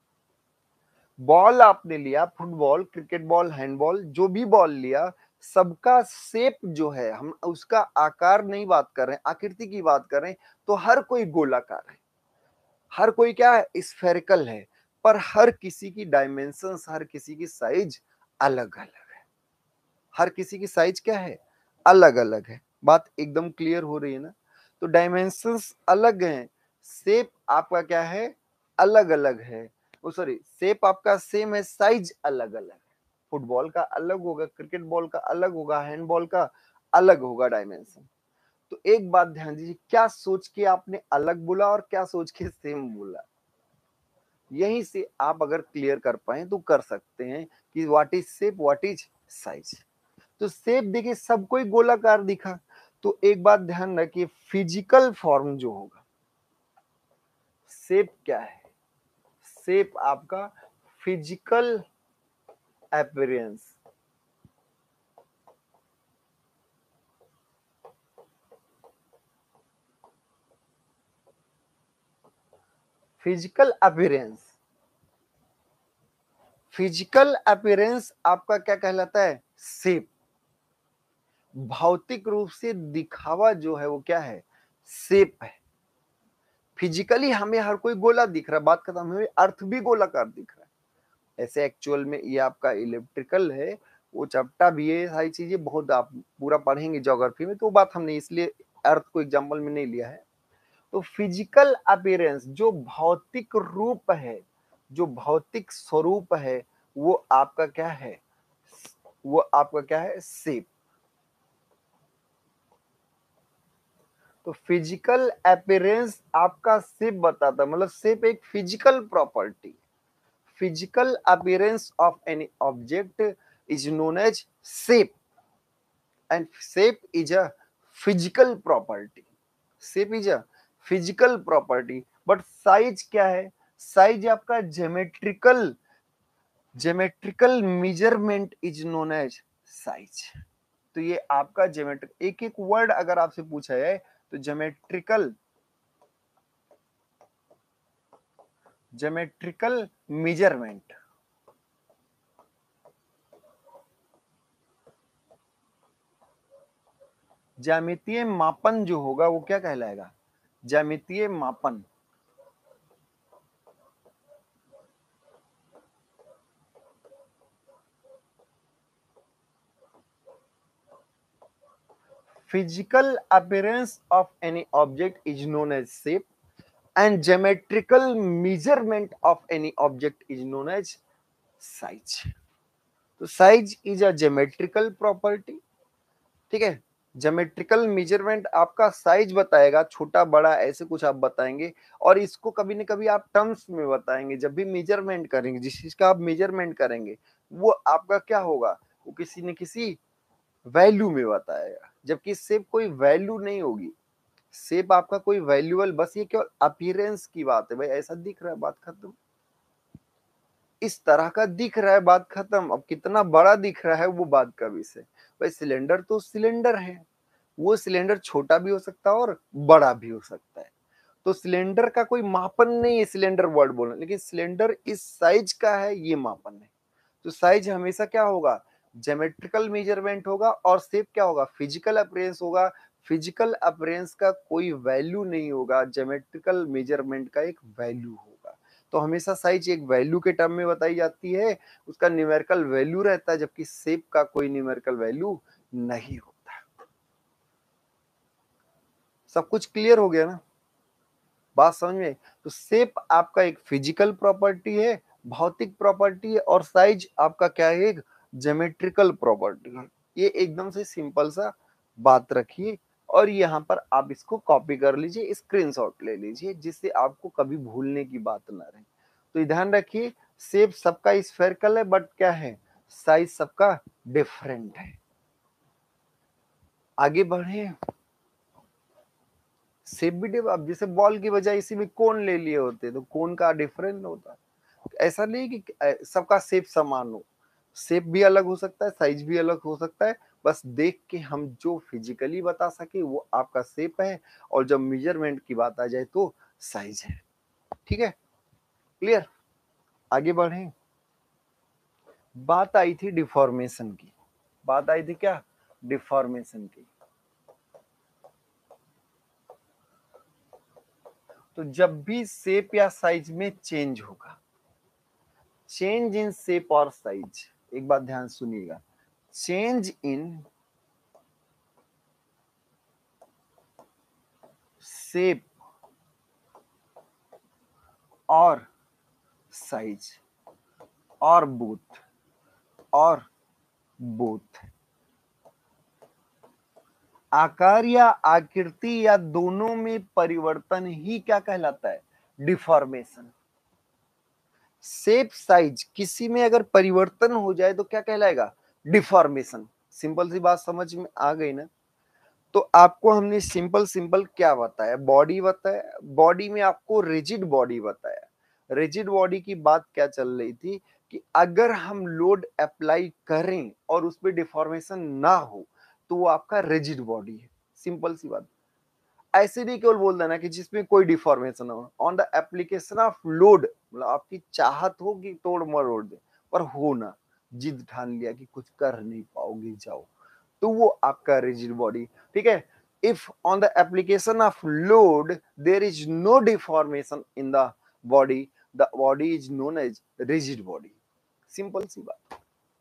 बॉल आपने लिया, फुटबॉल, क्रिकेट बॉल, हैंडबॉल, जो भी बॉल लिया, सबका शेप जो है, हम उसका आकार नहीं बात कर रहे हैं, आकृति की बात कर रहे हैं, तो हर कोई गोलाकार है, हर कोई क्या है, स्फेरिकल है, पर हर किसी की डायमेंशंस, हर किसी की साइज अलग अलग है। हर किसी की साइज क्या है, अलग अलग है। बात एकदम क्लियर हो रही है ना? तो डायमेंशंस अलग हैं, शेप आपका क्या है, अलग अलग है। ओ सॉरी, शेप आपका सेम है, साइज अलग अलग है। फुटबॉल का अलग होगा, क्रिकेट बॉल का अलग होगा, हैंडबॉल का अलग होगा डायमेंशन। तो एक बात ध्यान दीजिए, क्या सोच के आपने अलग बोला और क्या सोच के सेम बोला, यहीं से आप अगर क्लियर कर पाए तो कर सकते हैं कि what is shape, what is size. तो शेप देखिए सबको ही गोलाकार दिखा, तो एक बात ध्यान रखिए, फिजिकल फॉर्म जो होगा, शेप क्या है, शेप आपका physical appearance, physical appearance, physical appearance आपका क्या कहलाता है, शेप। भौतिक रूप से दिखावा जो है वो क्या है, शेप है। फिजिकली हमें हर कोई गोला दिख रहा है, बात खत्म, हमें अर्थ भी गोलाकार दिख रहा है। ऐसे एक्चुअल में ये आपका इलेक्ट्रिकल है, वो चपटा भी है, सारी चीजें बहुत आप पूरा पढ़ेंगे ज्योग्राफी में, तो बात हमने इसलिए अर्थ को एग्जाम्पल में नहीं लिया है। तो फिजिकल अपीयरेंस जो भौतिक रूप है, जो भौतिक स्वरूप है, वो आपका क्या है, वो आपका क्या है, शेप। तो फिजिकल अपीयरेंस आपका शेप बताता है, मतलब शेप एक physical property. Physical appearance of any object is known as shape, and shape is a physical property. Shape is a physical property, but size क्या है, साइज आपका geometrical, geometrical measurement is known as size. तो ये आपका ज्योमेट्रिक, एक एक वर्ड अगर आपसे पूछा है तो ज्योमेट्रिकल, ज्योमेट्रिकल मेजरमेंट, ज्यामितीय मापन जो होगा वो क्या कहलाएगा? ज्यामितीय मापन। Physical appearance of any object is known as shape, and geometrical measurement of any object is known as size. तो size is a geometrical property, ठीक है। ज्योमेट्रिकल मेजरमेंट आपका साइज बताएगा, छोटा बड़ा ऐसे कुछ आप बताएंगे, और इसको कभी न कभी आप टर्म्स में बताएंगे। जब भी मेजरमेंट करेंगे, जिस चीज का आप मेजरमेंट करेंगे वो आपका क्या होगा, वो किसी न किसी वैल्यू में बताएगा, जबकि शेप कोई वैल्यू नहीं होगी। शेप आपका कोई वैल्यूअल, बस ये केवल अपीयरेंस की बात है, भाई ऐसा दिख रहा है, बात खत्म। इस तरह का दिख रहा है, बात खत्म। अब कितना बड़ा दिख रहा है वो बात का विषय। भाई सिलेंडर तो सिलेंडर है, वो सिलेंडर छोटा भी हो सकता है और बड़ा भी हो सकता है। तो सिलेंडर का कोई मापन नहीं है, सिलेंडर वर्ड बोलना, लेकिन सिलेंडर इस साइज का है, ये मापन है। तो साइज हमेशा क्या होगा, ज्योमेट्रिकल मेजरमेंट होगा, और शेप क्या होगा, फिजिकल अपीयरेंस होगा। फिजिकल अपीयरेंस का कोई वैल्यू नहीं होगा, ज्योमेट्रिकल मेजरमेंट का एक वैल्यू होगा। तो हमेशा साइज एक वैल्यू के टर्म में बताई जाती है, उसका न्यूमेरिकल वैल्यू रहता है, जबकि शेप का कोई न्यूमेरिकल वैल्यू नहीं होता। सब कुछ क्लियर हो गया ना, बात समझ में? तो शेप आपका एक फिजिकल प्रॉपर्टी है, भौतिक प्रॉपर्टी है, और साइज आपका क्या है, एक ज्योमेट्रिकल प्रॉपर्टी है। ये एकदम से सिंपल सा बात रखिए, और यहाँ पर आप इसको कॉपी कर लीजिए, स्क्रीनशॉट ले लीजिए, जिससे आपको कभी भूलने की बात ना रहे। तो ध्यान रखिए, शेप सबका स्फेरिकल है, बट क्या है, साइज सबका डिफरेंट है। आगे बढ़े, शेप भी डिफ- अब जैसे बॉल की बजाय इसी में कोन ले लिए होते, तो कोन का डिफरेंट होता है। ऐसा नहीं कि अ, सबका शेप समान हो, शेप भी अलग हो सकता है, साइज भी अलग हो सकता है। बस देख के हम जो फिजिकली बता सके वो आपका शेप है, और जब मेजरमेंट की बात आ जाए तो साइज है। ठीक है, क्लियर? आगे बढ़े, बात आई थी डिफॉर्मेशन की। बात आई थी क्या, डिफॉर्मेशन की। तो जब भी शेप या साइज में चेंज होगा, चेंज इन शेप और साइज, एक बात ध्यान सुनिएगा, चेंज इन शेप और साइज और बोथ और बोथ आकार या आकृति या दोनों में परिवर्तन ही क्या कहलाता है, डिफॉर्मेशन। शेप साइज किसी में अगर परिवर्तन हो जाए तो क्या कहलाएगा, डिफॉर्मेशन। सिंपल सी बात समझ में आ गई ना? तो आपको हमने सिंपल सिंपल क्या बताया, बॉडी बताया, बॉडी में आपको रिजिड बॉडी बताया। रिजिड बॉडी की बात क्या चल रही थी कि अगर हम लोड अप्लाई करें और उसमें डिफॉर्मेशन ना हो तो वो आपका रिजिड बॉडी है। सिंपल सी बात। ऐसे नहीं केवल बोल देना कि जिसमें कोई डिफॉर्मेशन हो, on the application of load, मतलब आपकी चाहत हो कि तोड़ मरोड़ दे, पर हो ना, जिद ठान लिया कि कुछ कर नहीं पाओगे, जाओ, तो वो आपका रिजिड बॉडी। ठीक है, if on the application of load there is no deformation in the body, the body is known as rigid body. Simple सी बात।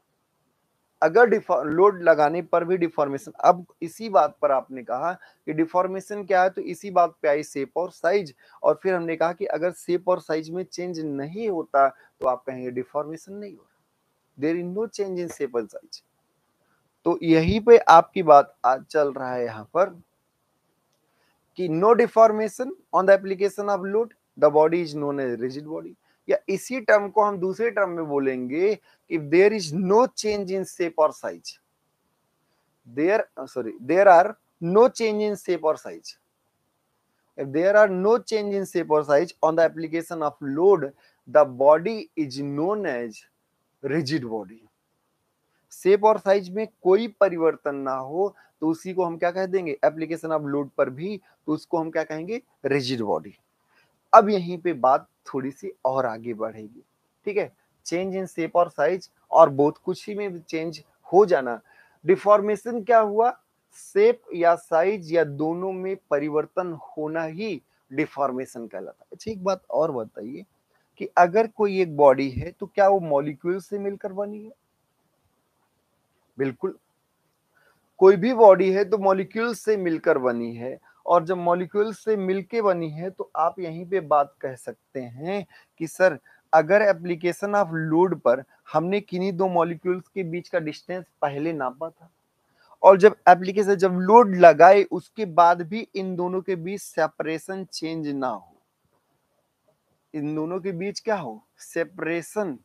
अगर लोड लगाने पर भी डिफॉर्मेशन, अब इसी बात पर आपने कहा कि डिफॉर्मेशन क्या है, तो इसी बात पे आई शेप और साइज, और फिर हमने कहा कि अगर शेप और साइज में चेंज नहीं होता तो आप कहेंगे डिफॉर्मेशन नहीं हो रहा, there is no change in shape and size. तो यहीं पे आपकी बात आज चल रहा है यहाँ पर कि no deformation on the application of load, the body is known as rigid body. या इसी टर्म को हम दूसरे टर्म में बोलेंगे, if there is no change in shape और size, there uh, sorry there are no change in shape or size. If there are no change in shape or size on the application of load, the body is known as rigid body. शेप और साइज में कोई परिवर्तन ना हो तो उसी को हम क्या कह देंगे, एप्लीकेशन ऑफ लोड पर भी, तो उसको हम क्या कहेंगे, रिजिड बॉडी। अब यहीं पे बात थोड़ी सी और आगे बढ़ेगी। ठीक है, चेंज इन शेप और साइज और बहुत कुछ ही में चेंज हो जाना। डिफॉर्मेशन क्या हुआ, शेप या साइज या दोनों में परिवर्तन होना ही डिफॉर्मेशन कहलाता है। अच्छा, एक बात और बताइए कि अगर कोई एक बॉडी है तो क्या वो मॉलिक्यूल से मिलकर बनी है? बिल्कुल। कोई भी बॉडी है तो मॉलिक्यूल से मिलकर बनी है, और जब मॉलिक्यूल से मिलके बनी है तो आप यहीं पे बात कह सकते हैं कि सर, अगर एप्लीकेशन ऑफ लोड पर हमने किन्हीं दो मॉलिक्यूल्स के बीच का डिस्टेंस पहले नापा था, और जब एप्लीकेशन जब लोड लगाए उसके बाद भी इन दोनों के बीच सेपरेशन चेंज ना हो, इन दोनों के बीच क्या हो, separation,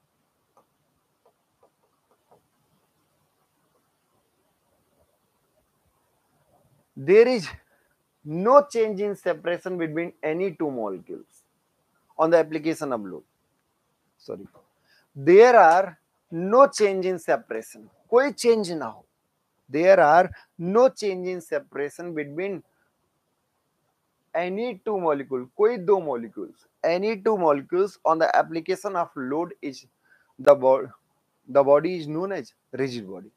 there is no change in separation between any two molecules on the application of load. Sorry, there are no change in separation, कोई change ना हो, there are no change in separation between any two molecule, कोई दो molecules, any two molecules on the application of load is the body, the body is known as rigid body.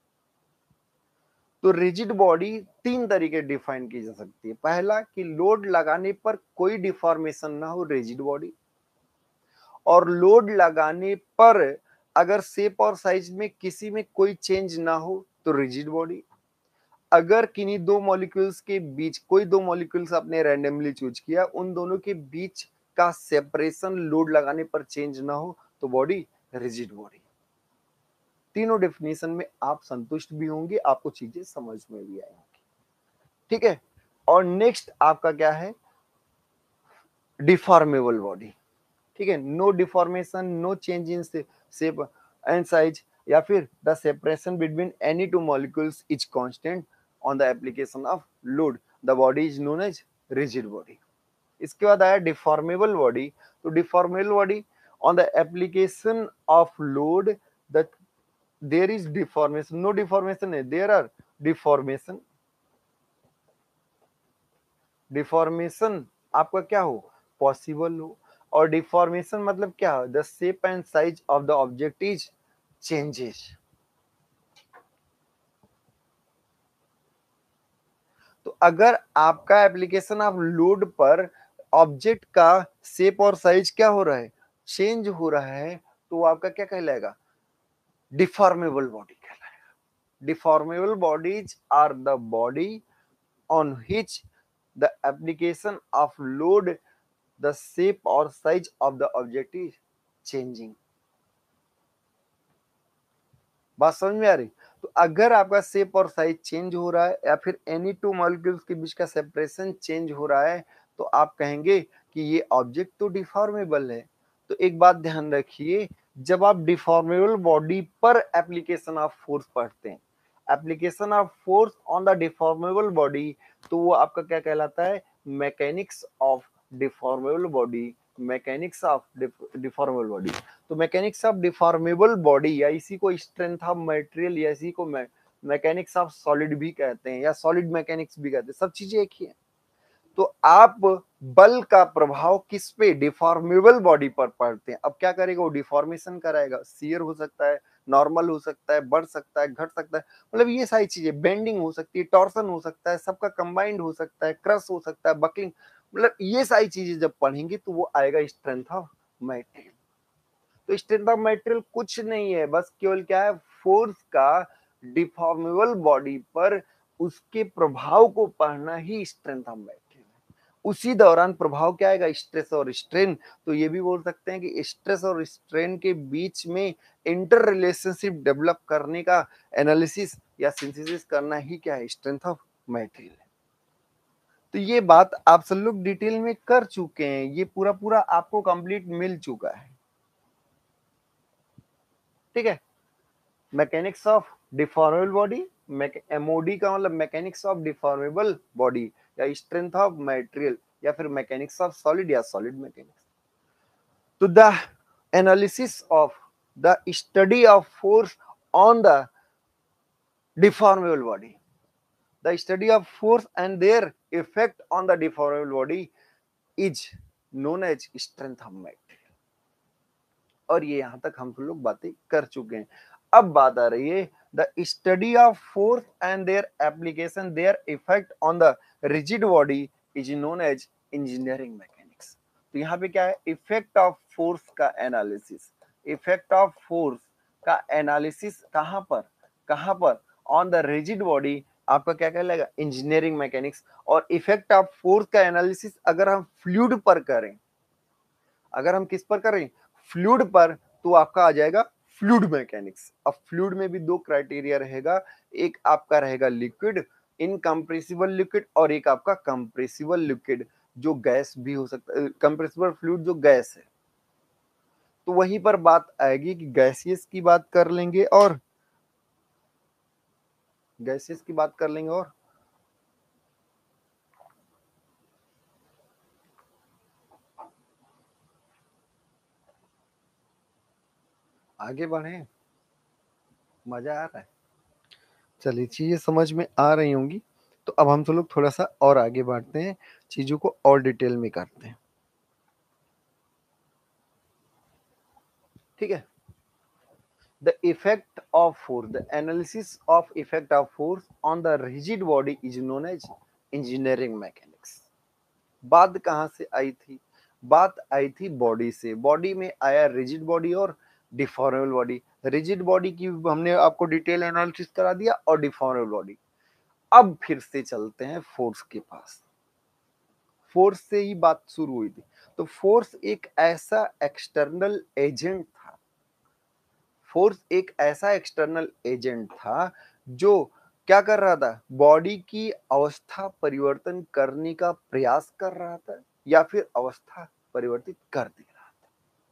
तो रिजिड बॉडी तीन तरीके डिफाइन की जा सकती है। पहला कि लोड लगाने पर कोई डिफॉर्मेशन ना हो, रिजिड बॉडी, और लोड लगाने पर अगर शेप और साइज में किसी में कोई चेंज ना हो तो रिजिड बॉडी। अगर किन्हीं दो मॉलिक्यूल्स के बीच, कोई दो मॉलिक्यूल्स आपने रैंडमली चूज किया, उन दोनों के बीच का सेपरेशन लोड लगाने पर चेंज ना हो तो बॉडी रिजिड बॉडी। तीनों डेफिनेशन में आप संतुष्ट भी होंगे, आपको चीजें समझ में भी आएंगी, ठीक है। और नेक्स्ट आपका क्या है, डिफॉर्मेबल बॉडी, ठीक है। No deformation, no change in shape and size, या फिर the separation between any two molecules is constant on the application of load, the body is known as rigid body. इसके बाद आया डिफॉर्मेबल बॉडी। तो deformable body on the application of load the there is deformation, no deformation है, देयर आर डिफॉर्मेशन। डिफॉर्मेशन आपका क्या हो, पॉसिबल हो, और डिफॉर्मेशन मतलब क्या हो, the shape and size of the object is changes. तो अगर आपका एप्लीकेशन ऑफ लोड पर ऑब्जेक्ट का शेप और साइज क्या हो रहा है, चेंज हो रहा है, तो वो आपका क्या कहलाएगा, डिफॉर्मेबल बॉडी कहलाएगा। Deformable bodies are the body on which the application of load the shape or size of the object is changing। बात समझ में आ रही? तो अगर आपका शेप और साइज चेंज हो रहा है, या फिर एनी टू मॉलिक्यूल्स के बीच का सेपरेशन चेंज हो रहा है, तो आप कहेंगे कि ये ऑब्जेक्ट तो डिफॉर्मेबल है। तो एक बात ध्यान रखिए, जब आप डिफॉर्मेबल बॉडी पर एप्लीकेशन ऑफ फोर्स पढ़ते हैं, application of force on the deformable body, तो वो आपका क्या कहलाता है, mechanics of deformable body, mechanics of deformable body. तो मैकेनिक्स ऑफ डिफॉर्मेबल बॉडी, या इसी को स्ट्रेंथ ऑफ मटेरियल, या इसी को मैकेनिक्स ऑफ सॉलिड भी कहते हैं, या सॉलिड मैकेनिक्स भी कहते हैं, सब चीजें एक ही है। तो आप बल का प्रभाव किस पे, डिफॉर्मेबल बॉडी पर पड़ते हैं। अब क्या करेगा वो, डिफॉर्मेशन कराएगा, शियर हो सकता है, नॉर्मल हो सकता है, बढ़ सकता है, घट सकता है, मतलब ये सारी चीजें, बेंडिंग हो सकती है, टॉर्सन हो सकता है, सबका कंबाइंड हो सकता है, क्रश हो सकता है, बकलिंग, मतलब ये सारी चीजें जब पढ़ेंगे तो वो आएगा स्ट्रेंथ ऑफ मटेरियल। तो स्ट्रेंथ ऑफ मटेरियल कुछ नहीं है, बस केवल क्या है, फोर्स का डिफॉर्मेबल बॉडी पर उसके प्रभाव को पढ़ना ही स्ट्रेंथ ऑफ मटेरियल है। उसी दौरान प्रभाव क्या आएगा, स्ट्रेस और स्ट्रेन। तो ये भी बोल सकते हैं कि स्ट्रेस और स्ट्रेन के बीच में इंटर रिलेशनशिप डेवलप करने का एनालिसिस या सिंथेसिस करना ही क्या है, स्ट्रेंथ ऑफ मटेरियल है। तो ये बात आप सब लोग डिटेल में कर चुके हैं, ये पूरा पूरा आपको कंप्लीट मिल चुका है, ठीक है। Mechanics of deformable body, MOD का मतलब मैकेनिक्स ऑफ डिफॉर्मेबल बॉडी, या स्ट्रेंथ ऑफ मटेरियल, या फिर मैकेनिक्स ऑफ सॉलिड या सॉलिड मैकेनिक्स। तो the analysis of the study of force on the deformable body, the study of force and their effect on the deformable body is known as strength of material. और ये यहां तक हम लोग बातें कर चुके हैं। अब बात आ रही है the study of force and their application, their effect on the rigid body is known as engineering mechanics. तो यहाँ पे क्या है, इफेक्ट ऑफ फोर्स का एनालिसिस, इफेक्ट ऑफ फोर्स का एनालिसिस कहाँ पर, कहाँ पर, ऑन द रिजिड बॉडी, आपका क्या कहलाएगा, इंजीनियरिंग मैकेनिक्स। और इफेक्ट ऑफ फोर्स का एनालिसिस अगर हम फ्लूइड पर करें, अगर हम किस पर करें, फ्लूइड पर, तो आपका आ जाएगा फ्लूइड मैकेनिक्स। अब फ्लूइड में भी दो क्राइटेरिया रहेगा, एक आपका रहेगा लिक्विड, इनकम्प्रेसिबल लिक्विड, और एक आपका कंप्रेसिबल लिक्विड जो गैस भी हो सकता है, कंप्रेसिबल फ्लूइड जो गैस है। तो वहीं पर बात आएगी कि गैसियस की बात कर लेंगे, और गैसियस की बात कर लेंगे और आगे बढ़े, मजा आ रहा है, चलिए चीजें समझ में आ रही होंगी। तो अब हम सब लोग थोड़ा सा और आगे बढ़ते हैं, चीजों को और डिटेल में करते हैं, ठीक है। The effect of force, the analysis of effect of force on the rigid body is known as engineering mechanics. बात कहाँ से आई थी, बात आई थी बॉडी से, बॉडी में आया रिजिड बॉडी और डिफॉर्मेबल बॉडी। रिजिड बॉडी की हमने आपको डिटेल एनालिसिस करा दिया, और डिफॉर्मेबल बॉडी। अब फिर से चलते हैं फोर्स के पास, फोर्स से ही बात शुरू हुई थी। तो फोर्स एक ऐसा एक्सटर्नल एजेंट था, फोर्स एक ऐसा एक्सटर्नल एजेंट था जो क्या कर रहा था, बॉडी की अवस्था परिवर्तन करने का प्रयास कर रहा था, या फिर अवस्था परिवर्तित कर दे रहा था,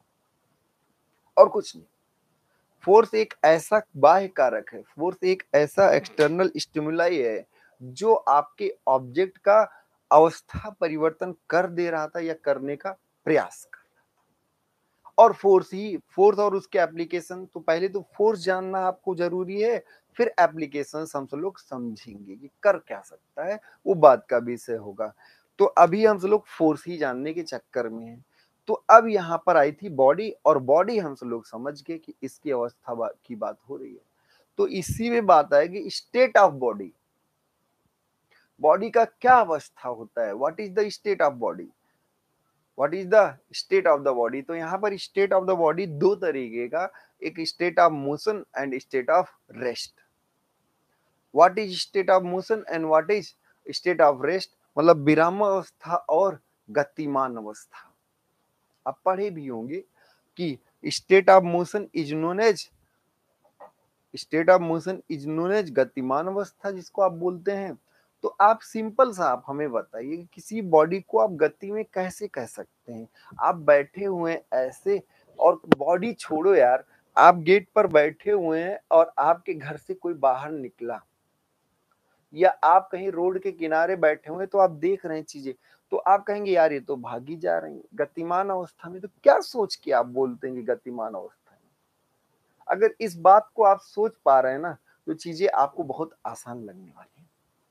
और कुछ नहीं। फोर्स एक ऐसा बाह्य कारक है, फोर्स एक ऐसा एक्सटर्नल स्टिमुलाई है जो आपके ऑब्जेक्ट का अवस्था परिवर्तन कर दे रहा था या करने का प्रयास कर। और फोर्स ही फोर्स और उसके एप्लीकेशन, तो पहले तो फोर्स जानना आपको जरूरी है, फिर एप्लीकेशन हम सब लोग समझेंगे कि कर क्या सकता है, वो बात का विषय होगा। तो अभी हम सब लोग फोर्स ही जानने के चक्कर में हैं। तो अब यहाँ पर आई थी बॉडी, और बॉडी हम सब लोग समझ गए कि इसकी अवस्था बा, की बात हो रही है। तो इसी में बात आएगी स्टेट ऑफ बॉडी, बॉडी का क्या अवस्था होता है, what is the state of body, what is the state of the body. तो यहाँ पर स्टेट ऑफ द बॉडी दो तरीके का, एक state of motion and state of rest. What is state of motion and what is state of rest, मतलब विराम अवस्था और गतिमान अवस्था। आप पढ़े भी होंगे कि state of motion is known as, state of motion is known as गतिमान अवस्था जिसको आप बोलते हैं। तो आप सिंपल सा आप हमें बताइए कि किसी बॉडी को आप गति में कैसे कह सकते हैं। आप बैठे हुए हैं ऐसे, और बॉडी छोड़ो यार, आप गेट पर बैठे हुए हैं और आपके घर से कोई बाहर निकला, या आप कहीं रोड के किनारे बैठे हुए हैं तो आप देख रहे हैं चीजें, तो आप कहेंगे यार ये तो भागी जा रही है गतिमान अवस्था में। तो क्या सोच के आप बोलते हैं कि गतिमान अवस्था में? अगर इस बात को आप सोच पा रहे हैं ना, तो चीजें आपको बहुत आसान लगने वाली है।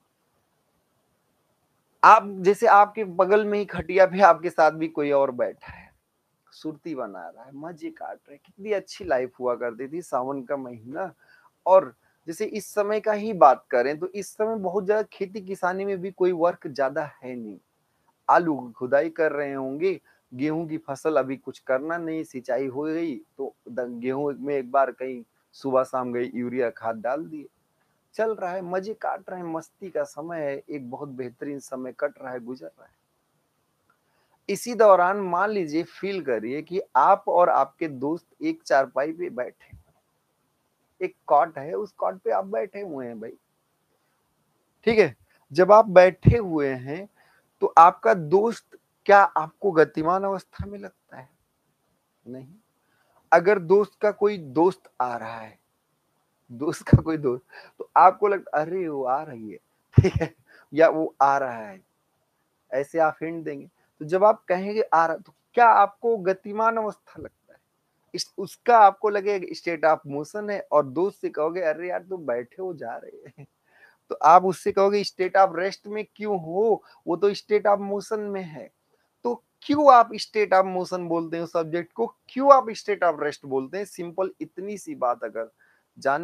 आप जैसे आपके बगल में ही खटिया पे आपके साथ भी कोई और बैठा है, सुरती बना रहा है, मजे काट रहा है, कितनी अच्छी लाइफ हुआ करती थी, सावन का महीना। और जैसे इस समय का ही बात करें तो इस समय बहुत ज्यादा खेती किसानी में भी कोई वर्क ज्यादा है नहीं। आलू की खुदाई कर रहे होंगे, गेहूं की फसल अभी कुछ करना नहीं, सिंचाई हो गई तो गेहूं में एक बार कहीं सुबह शाम गई यूरिया खाद डाल दिए, चल रहा है, मजे काट रहे हैं, मस्ती का समय है, एक बहुत बेहतरीन समय कट रहा है, गुजर रहा है। इसी दौरान मान लीजिए, फील करिए कि आप और आपके दोस्त एक चारपाई पे बैठे, एक कॉट है, उस कॉट पे आप बैठे हुए हैं भाई, ठीक है। जब आप बैठे हुए हैं तो आपका दोस्त क्या आपको गतिमान अवस्था में लगता है? नहीं। अगर दोस्त का कोई दोस्त आ रहा है, दोस्त का कोई दोस्त, तो आपको लगता अरे वो आ रही है, ठीक है, या वो आ रहा है, ऐसे आप हिंट देंगे। तो जब आप कहेंगे आ रहा, तो क्या आपको गतिमान अवस्था लगता है? इस उसका आपको लगेगा स्टेट ऑफ मोशन है, और दोस्त से कहोगे अरे यार तुम बैठे हो जा रहे हैं, तो आप उससे कहोगे स्टेट ऑफ रेस्ट में क्यों हो, वो तो स्टेट ऑफ मोशन में है। तो क्यों आप स्टेट ऑफ मोशन बोलते हैं सब्जेक्ट को, क्यों आप स्टेट ऑफ रेस्ट बोलते हैं? सिंपल इतनी सी बात अगर जाने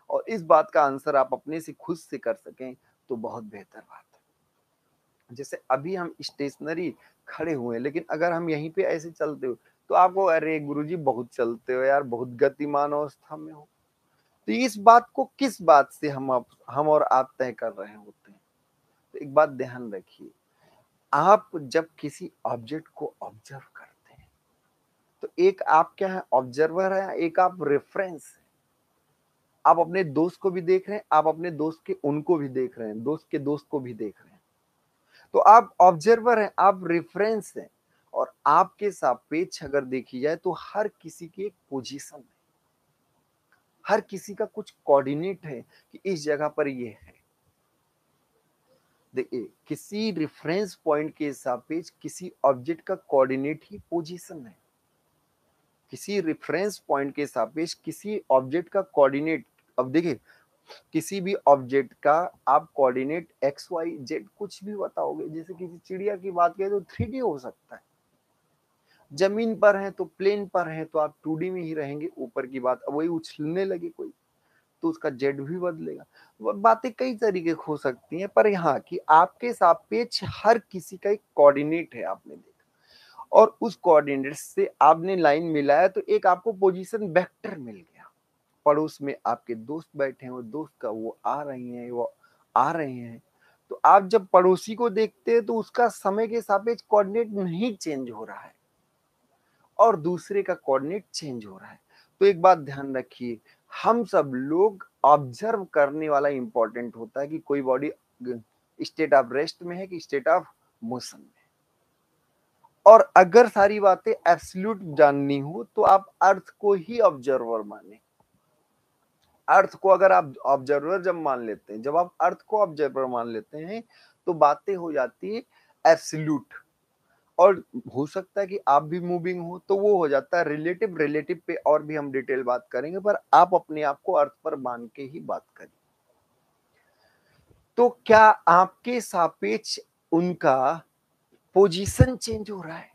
और इस बात का आंसर आप अपने से खुद से कर सकें तो बहुत बेहतर बात है। जैसे अभी हम स्टेशनरी खड़े हुए हैं, लेकिन अगर हम यहीं पे ऐसे चलते हो तो आपको अरे गुरुजी बहुत चलते हो यार, बहुत गतिमान अवस्था में हो। तो इस बात को किस बात से हम आप, हम और आप तय कर रहे होते हैं। तो एक बात ध्यान रखिए, आप जब किसी ऑब्जेक्ट को ऑब्जर्व करते हैं तो एक आप क्या है, ऑब्जर्वर है, एक आप रेफरेंस है। आप अपने दोस्त को भी देख रहे हैं, आप अपने दोस्त के उनको भी देख रहे हैं, दोस्त के दोस्त को भी देख रहे हैं। तो आप ऑब्जर्वर हैं, आप रेफरेंस हैं, और आपके सापेक्ष अगर देखी जाए तो हर किसी की एक पोजीशन है, हर किसी का कुछ कोऑर्डिनेट है कि इस जगह पर ये है। देखिए, किसी रेफरेंस पॉइंट के सापेक्ष किसी ऑब्जेक्ट का कोऑर्डिनेट ही पोजीशन है। किसी रेफरेंस पॉइंट के सापेक्ष किसी ऑब्जेक्ट का कोऑर्डिनेट, अब देखिए किसी भी ऑब्जेक्ट का आप कोऑर्डिनेट एक्स वाई जेड कुछ भी बताओगे, जैसे किसी चिड़िया की बात करें तो थ्री डी हो सकता है, जमीन पर है तो प्लेन पर है तो आप टू डी में ही रहेंगे। ऊपर की बात, वही उछलने लगे कोई तो उसका जेड भी बदलेगा। वो बातें कई तरीके हो सकती हैं, पर यहाँ की आपके सापेक्ष हर किसी का एक कोऑर्डिनेट है, आपने देखा, और उस कोऑर्डिनेट से आपने लाइन मिलाया तो एक आपको पोजीशन वेक्टर मिल गया। पड़ोस में आपके दोस्त बैठे हैं, वो दोस्त का वो आ रही हैं, वो आ रहे हैं, तो आप जब पड़ोसी को देखते हैं तो उसका समय के सापेक्ष कोऑर्डिनेट नहीं चेंज हो रहा है और दूसरे का कोऑर्डिनेट चेंज हो रहा है। तो एक बात ध्यान रखिए, हम सब लोग ऑब्जर्व करने वाला इंपॉर्टेंट होता है कि कोई बॉडी स्टेट ऑफ रेस्ट में है कि स्टेट ऑफ मोशन में। और अगर सारी बातें एब्सोल्यूट जाननी हो तो आप अर्थ को ही ऑब्जर्वर माने। अर्थ को अगर आप ऑब्जर्वर जब मान लेते हैं, जब आप अर्थ को ऑब्जर्वर मान लेते हैं तो बातें हो जाती है एब्सोल्यूट, और हो सकता है कि आप भी मूविंग हो तो वो हो जाता है रिलेटिव। रिलेटिव पे और भी हम डिटेल बात करेंगे, पर आप अपने आप को अर्थ पर मान के ही बात करिए। तो क्या आपके सापेक्ष उनका पोजीशन चेंज हो रहा है?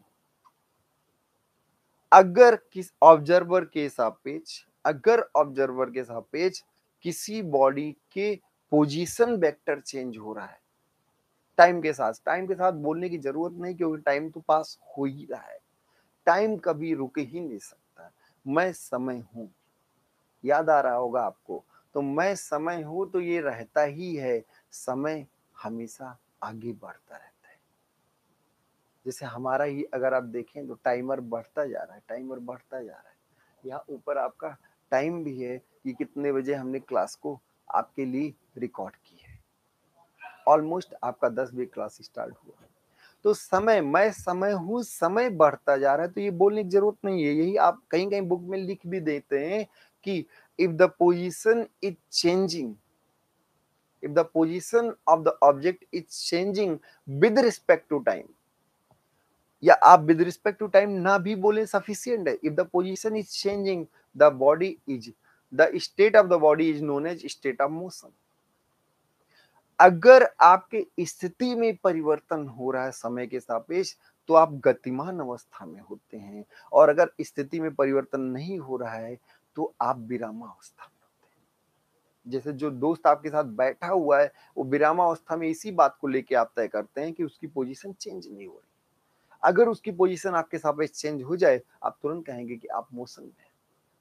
अगर किस ऑब्जर्वर के सापेक्ष अगर ऑब्जर्वर के सापेक्ष किसी बॉडी के पोजीशन वेक्टर चेंज हो रहा है टाइम के साथ, टाइम के साथ बोलने की जरूरत नहीं, क्योंकि टाइम तो पास हो ही रहा है, टाइम कभी रुक ही नहीं सकता। मैं समय हूं, याद आ रहा होगा आपको, तो मैं समय हूं तो ये रहता ही है, समय हमेशा आगे बढ़ता रहता है। जैसे हमारा ही अगर आप देखें तो टाइमर बढ़ता जा रहा है, टाइमर बढ़ता जा रहा है। यहाँ ऊपर आपका टाइम भी है कि कितने बजे हमने क्लास को आपके लिए रिकॉर्ड की है। ऑलमोस्ट आपका दस बजे क्लास स्टार्ट हुआ है। तो समय, मैं समय हूँ, समय बढ़ता जा रहा है, तो ये बोलने की जरूरत नहीं है। यही आप कहीं कहीं बुक में लिख भी देते हैं कि if the position is changing, if the position of the object is changing with respect to time, या आप विद रिस्पेक्ट टू टाइम ना भी बोले सफिशियंट है। If the position is changing the body is, the state of the body is known as state of motion. अगर आपके स्थिति में परिवर्तन हो रहा है समय के सापेक्ष तो आप गतिमान अवस्था में होते हैं, और अगर स्थिति में परिवर्तन नहीं हो रहा है तो आप विरामावस्था में होते हैं। जैसे जो दोस्त आपके साथ बैठा हुआ है वो विरामावस्था में इसी बात को लेके आप तय करते हैं कि उसकी पोजीशन चेंज नहीं हो रही। अगर उसकी पोजीशन आपके सापेक्ष चेंज हो जाए आप तुरंत कहेंगे कि आप मोशन में हैं।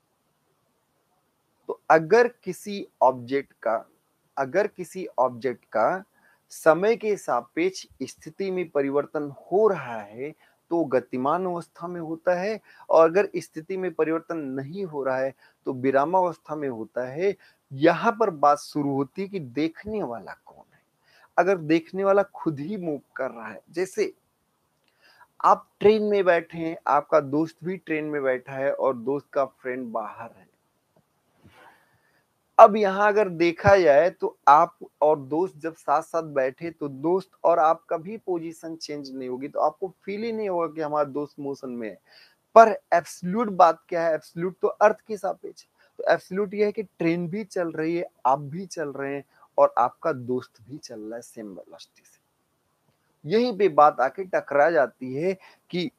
तो अगर किसी ऑब्जेक्ट का अगर किसी ऑब्जेक्ट का समय के सापेक्ष स्थिति में परिवर्तन हो रहा है तो गतिमान अवस्था में होता है, और अगर स्थिति में परिवर्तन नहीं हो रहा है तो विरामावस्था में होता है। यहाँ पर बात शुरू होती है कि देखने वाला कौन है। अगर देखने वाला खुद ही मूव कर रहा है, जैसे आप ट्रेन में बैठे हैं, आपका दोस्त भी ट्रेन में बैठा है और दोस्त का फ्रेंड बाहर है। अब यहाँ अगर देखा जाए तो आप और दोस्त जब साथ साथ बैठे तो दोस्त और आपका भी पोजीशन चेंज नहीं होगी, तो आपको फील ही नहीं होगा कि हमारा दोस्त मोशन में है। पर एब्सोल्यूट बात क्या है? एब्सोल्यूट तो अर्थ के सापेक्ष। तो एब्सोल्यूट ये है कि ट्रेन भी चल रही है, आप भी चल रहे हैं, और आपका दोस्त भी चल रहा है सेम वेलोसिटी से। यहीं पे बात आके टकरा जाती है कि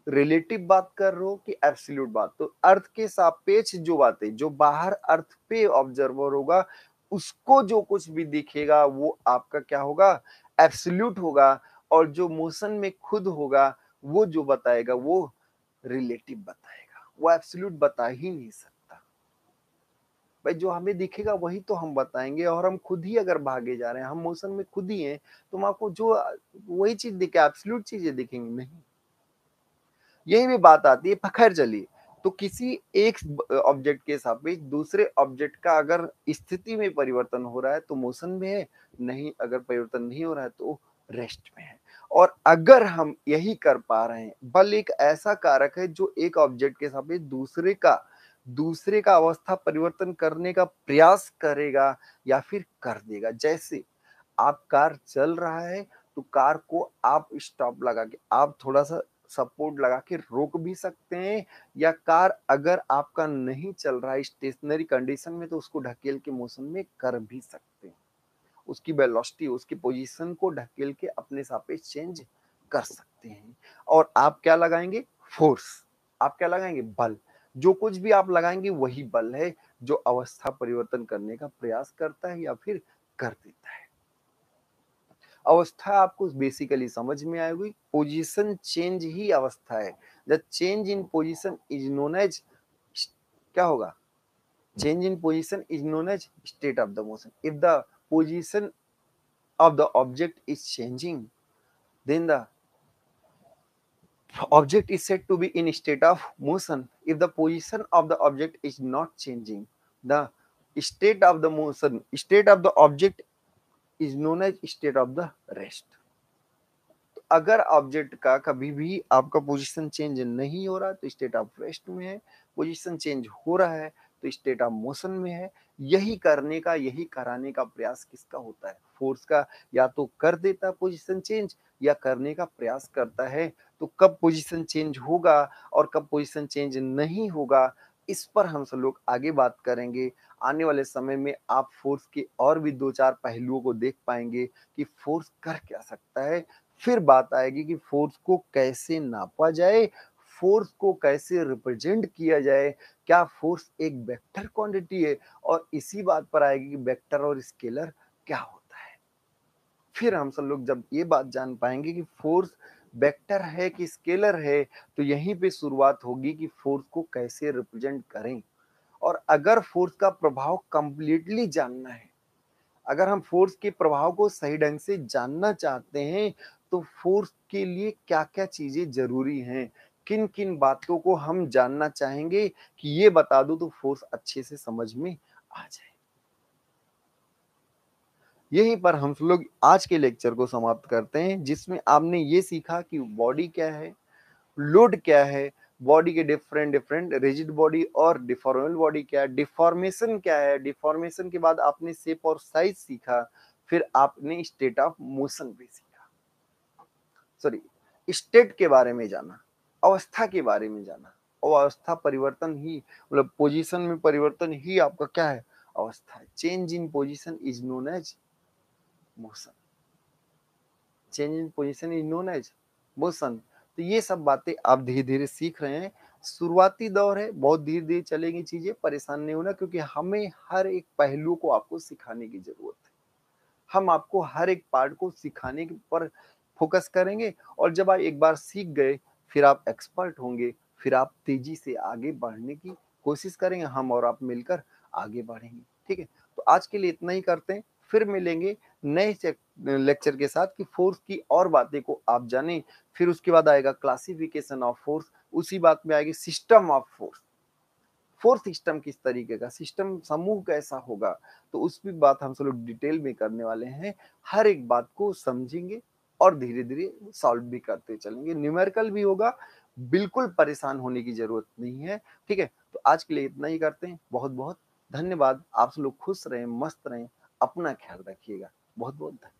रिलेटिव बात कर रहे हो कि एब्सोल्यूट बात। तो अर्थ के सापेक्ष जो बातें, जो बाहर अर्थ पे ऑब्जर्वर होगा, उसको जो कुछ भी दिखेगा वो आपका क्या होगा, एब्सोल्यूट होगा। और जो मोशन में खुद होगा वो जो बताएगा वो रिलेटिव बताएगा, वो एब्सोल्यूट बता ही नहीं सकता। भाई जो हमें दिखेगा वही तो हम बताएंगे, और हम खुद ही अगर भागे जा रहे हैं, हम मोशन में खुद ही हैं, तो हम आपको जो वही चीज दिखे, एब्सोल्यूट चीजें दिखेंगी नहीं। यही भी बात आती है। खैर चलिए, तो किसी एक ऑब्जेक्ट के सापेक्ष दूसरे ऑब्जेक्ट का अगर स्थिति में परिवर्तन हो रहा है तो मोशन में है, नहीं अगर परिवर्तन नहीं हो रहा है तो रेस्ट में है। और अगर हम यही कर पा रहे हैं, बल एक ऐसा कारक है जो एक ऑब्जेक्ट के सापेक्ष दूसरे का दूसरे का अवस्था परिवर्तन करने का प्रयास करेगा या फिर कर देगा। जैसे आप कार चल रहा है तो कार को आप स्टॉप लगा के, आप थोड़ा सा सपोर्ट लगा के रोक भी सकते हैं, या कार अगर आपका नहीं चल रहा है स्टेशनरी कंडीशन में तो उसको ढकेल के मोशन में कर भी सकते हैं। उसकी वेलोसिटी, उसकी पोजीशन को ढकेल के अपने सापेक्ष चेंज कर सकते हैं। और आप क्या लगाएंगे, फोर्स। आप क्या लगाएंगे, बल। जो कुछ भी आप लगाएंगे वही बल है जो अवस्था परिवर्तन करने का प्रयास करता है या फिर कर देता है। अवस्था आपको बेसिकली समझ में आएगी, पोजीशन चेंज ही अवस्था है। The change in position is known as, क्या होगा, change in position is known as state of the motion. If the position of the object is changing, then the object is said to be in state of motion. If the position of the object is not changing, the state of the motion, state of the object is known as state of the rest. तो अगर ऑब्जेक्ट का कभी भी आपका पोजीशन चेंज नहीं हो रहा तो स्टेट ऑफ रेस्ट में है, पोजीशन चेंज हो रहा है तो स्टेट ऑफ मोशन में है। यही करने का, यही कराने का प्रयास किसका होता है, फोर्स का। या तो कर देता है पोजीशन चेंज या करने का प्रयास करता है। तो कब पोजीशन चेंज होगा और कब पोजीशन चेंज नहीं होगा, इस पर हम सब लोग आगे बात करेंगे। आने वाले समय में आप फोर्स के और भी दो चार पहलुओं को देख पाएंगे कि फोर्स कर क्या सकता है। फिर बात आएगी कि फोर्स को कैसे नापा जाए, फोर्स को कैसे रिप्रेजेंट किया जाए, क्या फोर्स एक वेक्टर क्वांटिटी है, और इसी बात पर आएगी कि वेक्टर और स्केलर क्या होता है। फिर हम सब लोग जब ये बात जान पाएंगे कि फोर्स वेक्टर है कि स्केलर है, तो यहीं पे शुरुआत होगी कि फोर्स को कैसे रिप्रेजेंट करें। और अगर फोर्स का प्रभाव कंप्लीटली जानना है, अगर हम फोर्स के प्रभाव को सही ढंग से जानना चाहते हैं, तो फोर्स के लिए क्या क्या चीजें जरूरी हैं, किन किन बातों को हम जानना चाहेंगे कि ये बता दो तो फोर्स अच्छे से समझ में आ जाए। यहीं पर हम लोग आज के लेक्चर को समाप्त करते हैं, जिसमें आपने ये सीखा कि बॉडी क्या है, लोड क्या है, बॉडी के डिफरेंट डिफरेंट रिजिड बॉडी और डिफॉर्मेबल बॉडी क्या है, डिफॉर्मेशन क्या है, डिफॉर्मेशन के बाद आपने शेप और साइज सीखा, फिर आपने स्टेट ऑफ मोशन भी सीखा, सॉरी स्टेट के बारे में जाना, अवस्था के बारे में जाना। और अवस्था परिवर्तन ही, मतलब पोजीशन में परिवर्तन ही आपका क्या है, अवस्था है। Change in position is known as motion, change in position is known as motion. तो ये सब बातें आप धीरे धीरे सीख रहे हैं। शुरुआती दौर है, बहुत धीरे धीरे चलेंगी चीजें, परेशान नहीं होना, क्योंकि हमें हर एक पहलू को आपको सिखाने की जरूरत है। हम आपको हर एक पार्ट को सिखाने पर फोकस करेंगे, और जब आप एक बार सीख गए फिर आप एक्सपर्ट होंगे, फिर आप तेजी से आगे बढ़ने की कोशिश करेंगे, हम और आप मिलकर आगे बढ़ेंगे। ठीक है, तो आज के लिए इतना ही करते हैं, फिर मिलेंगे नए लेक्चर के साथ कि फोर्स की और बातें को आप जानें। फिर उसके बाद आएगा क्लासिफिकेशन ऑफ फोर्स, उसी बात में आएगी system of force, force system किस तरीके का, सिस्टम समूह कैसा होगा, तो उस भी बात हम सब लोग डिटेल में करने वाले हैं। हर एक बात को समझेंगे और धीरे धीरे सॉल्व भी करते चलेंगे, न्यूमेरिकल भी होगा, बिल्कुल परेशान होने की जरूरत नहीं है। ठीक है, तो आज के लिए इतना ही करते हैं। बहुत बहुत धन्यवाद। आप सब लोग खुश रहें, मस्त रहें, अपना ख्याल रखिएगा। बहुत बहुत धन्यवाद।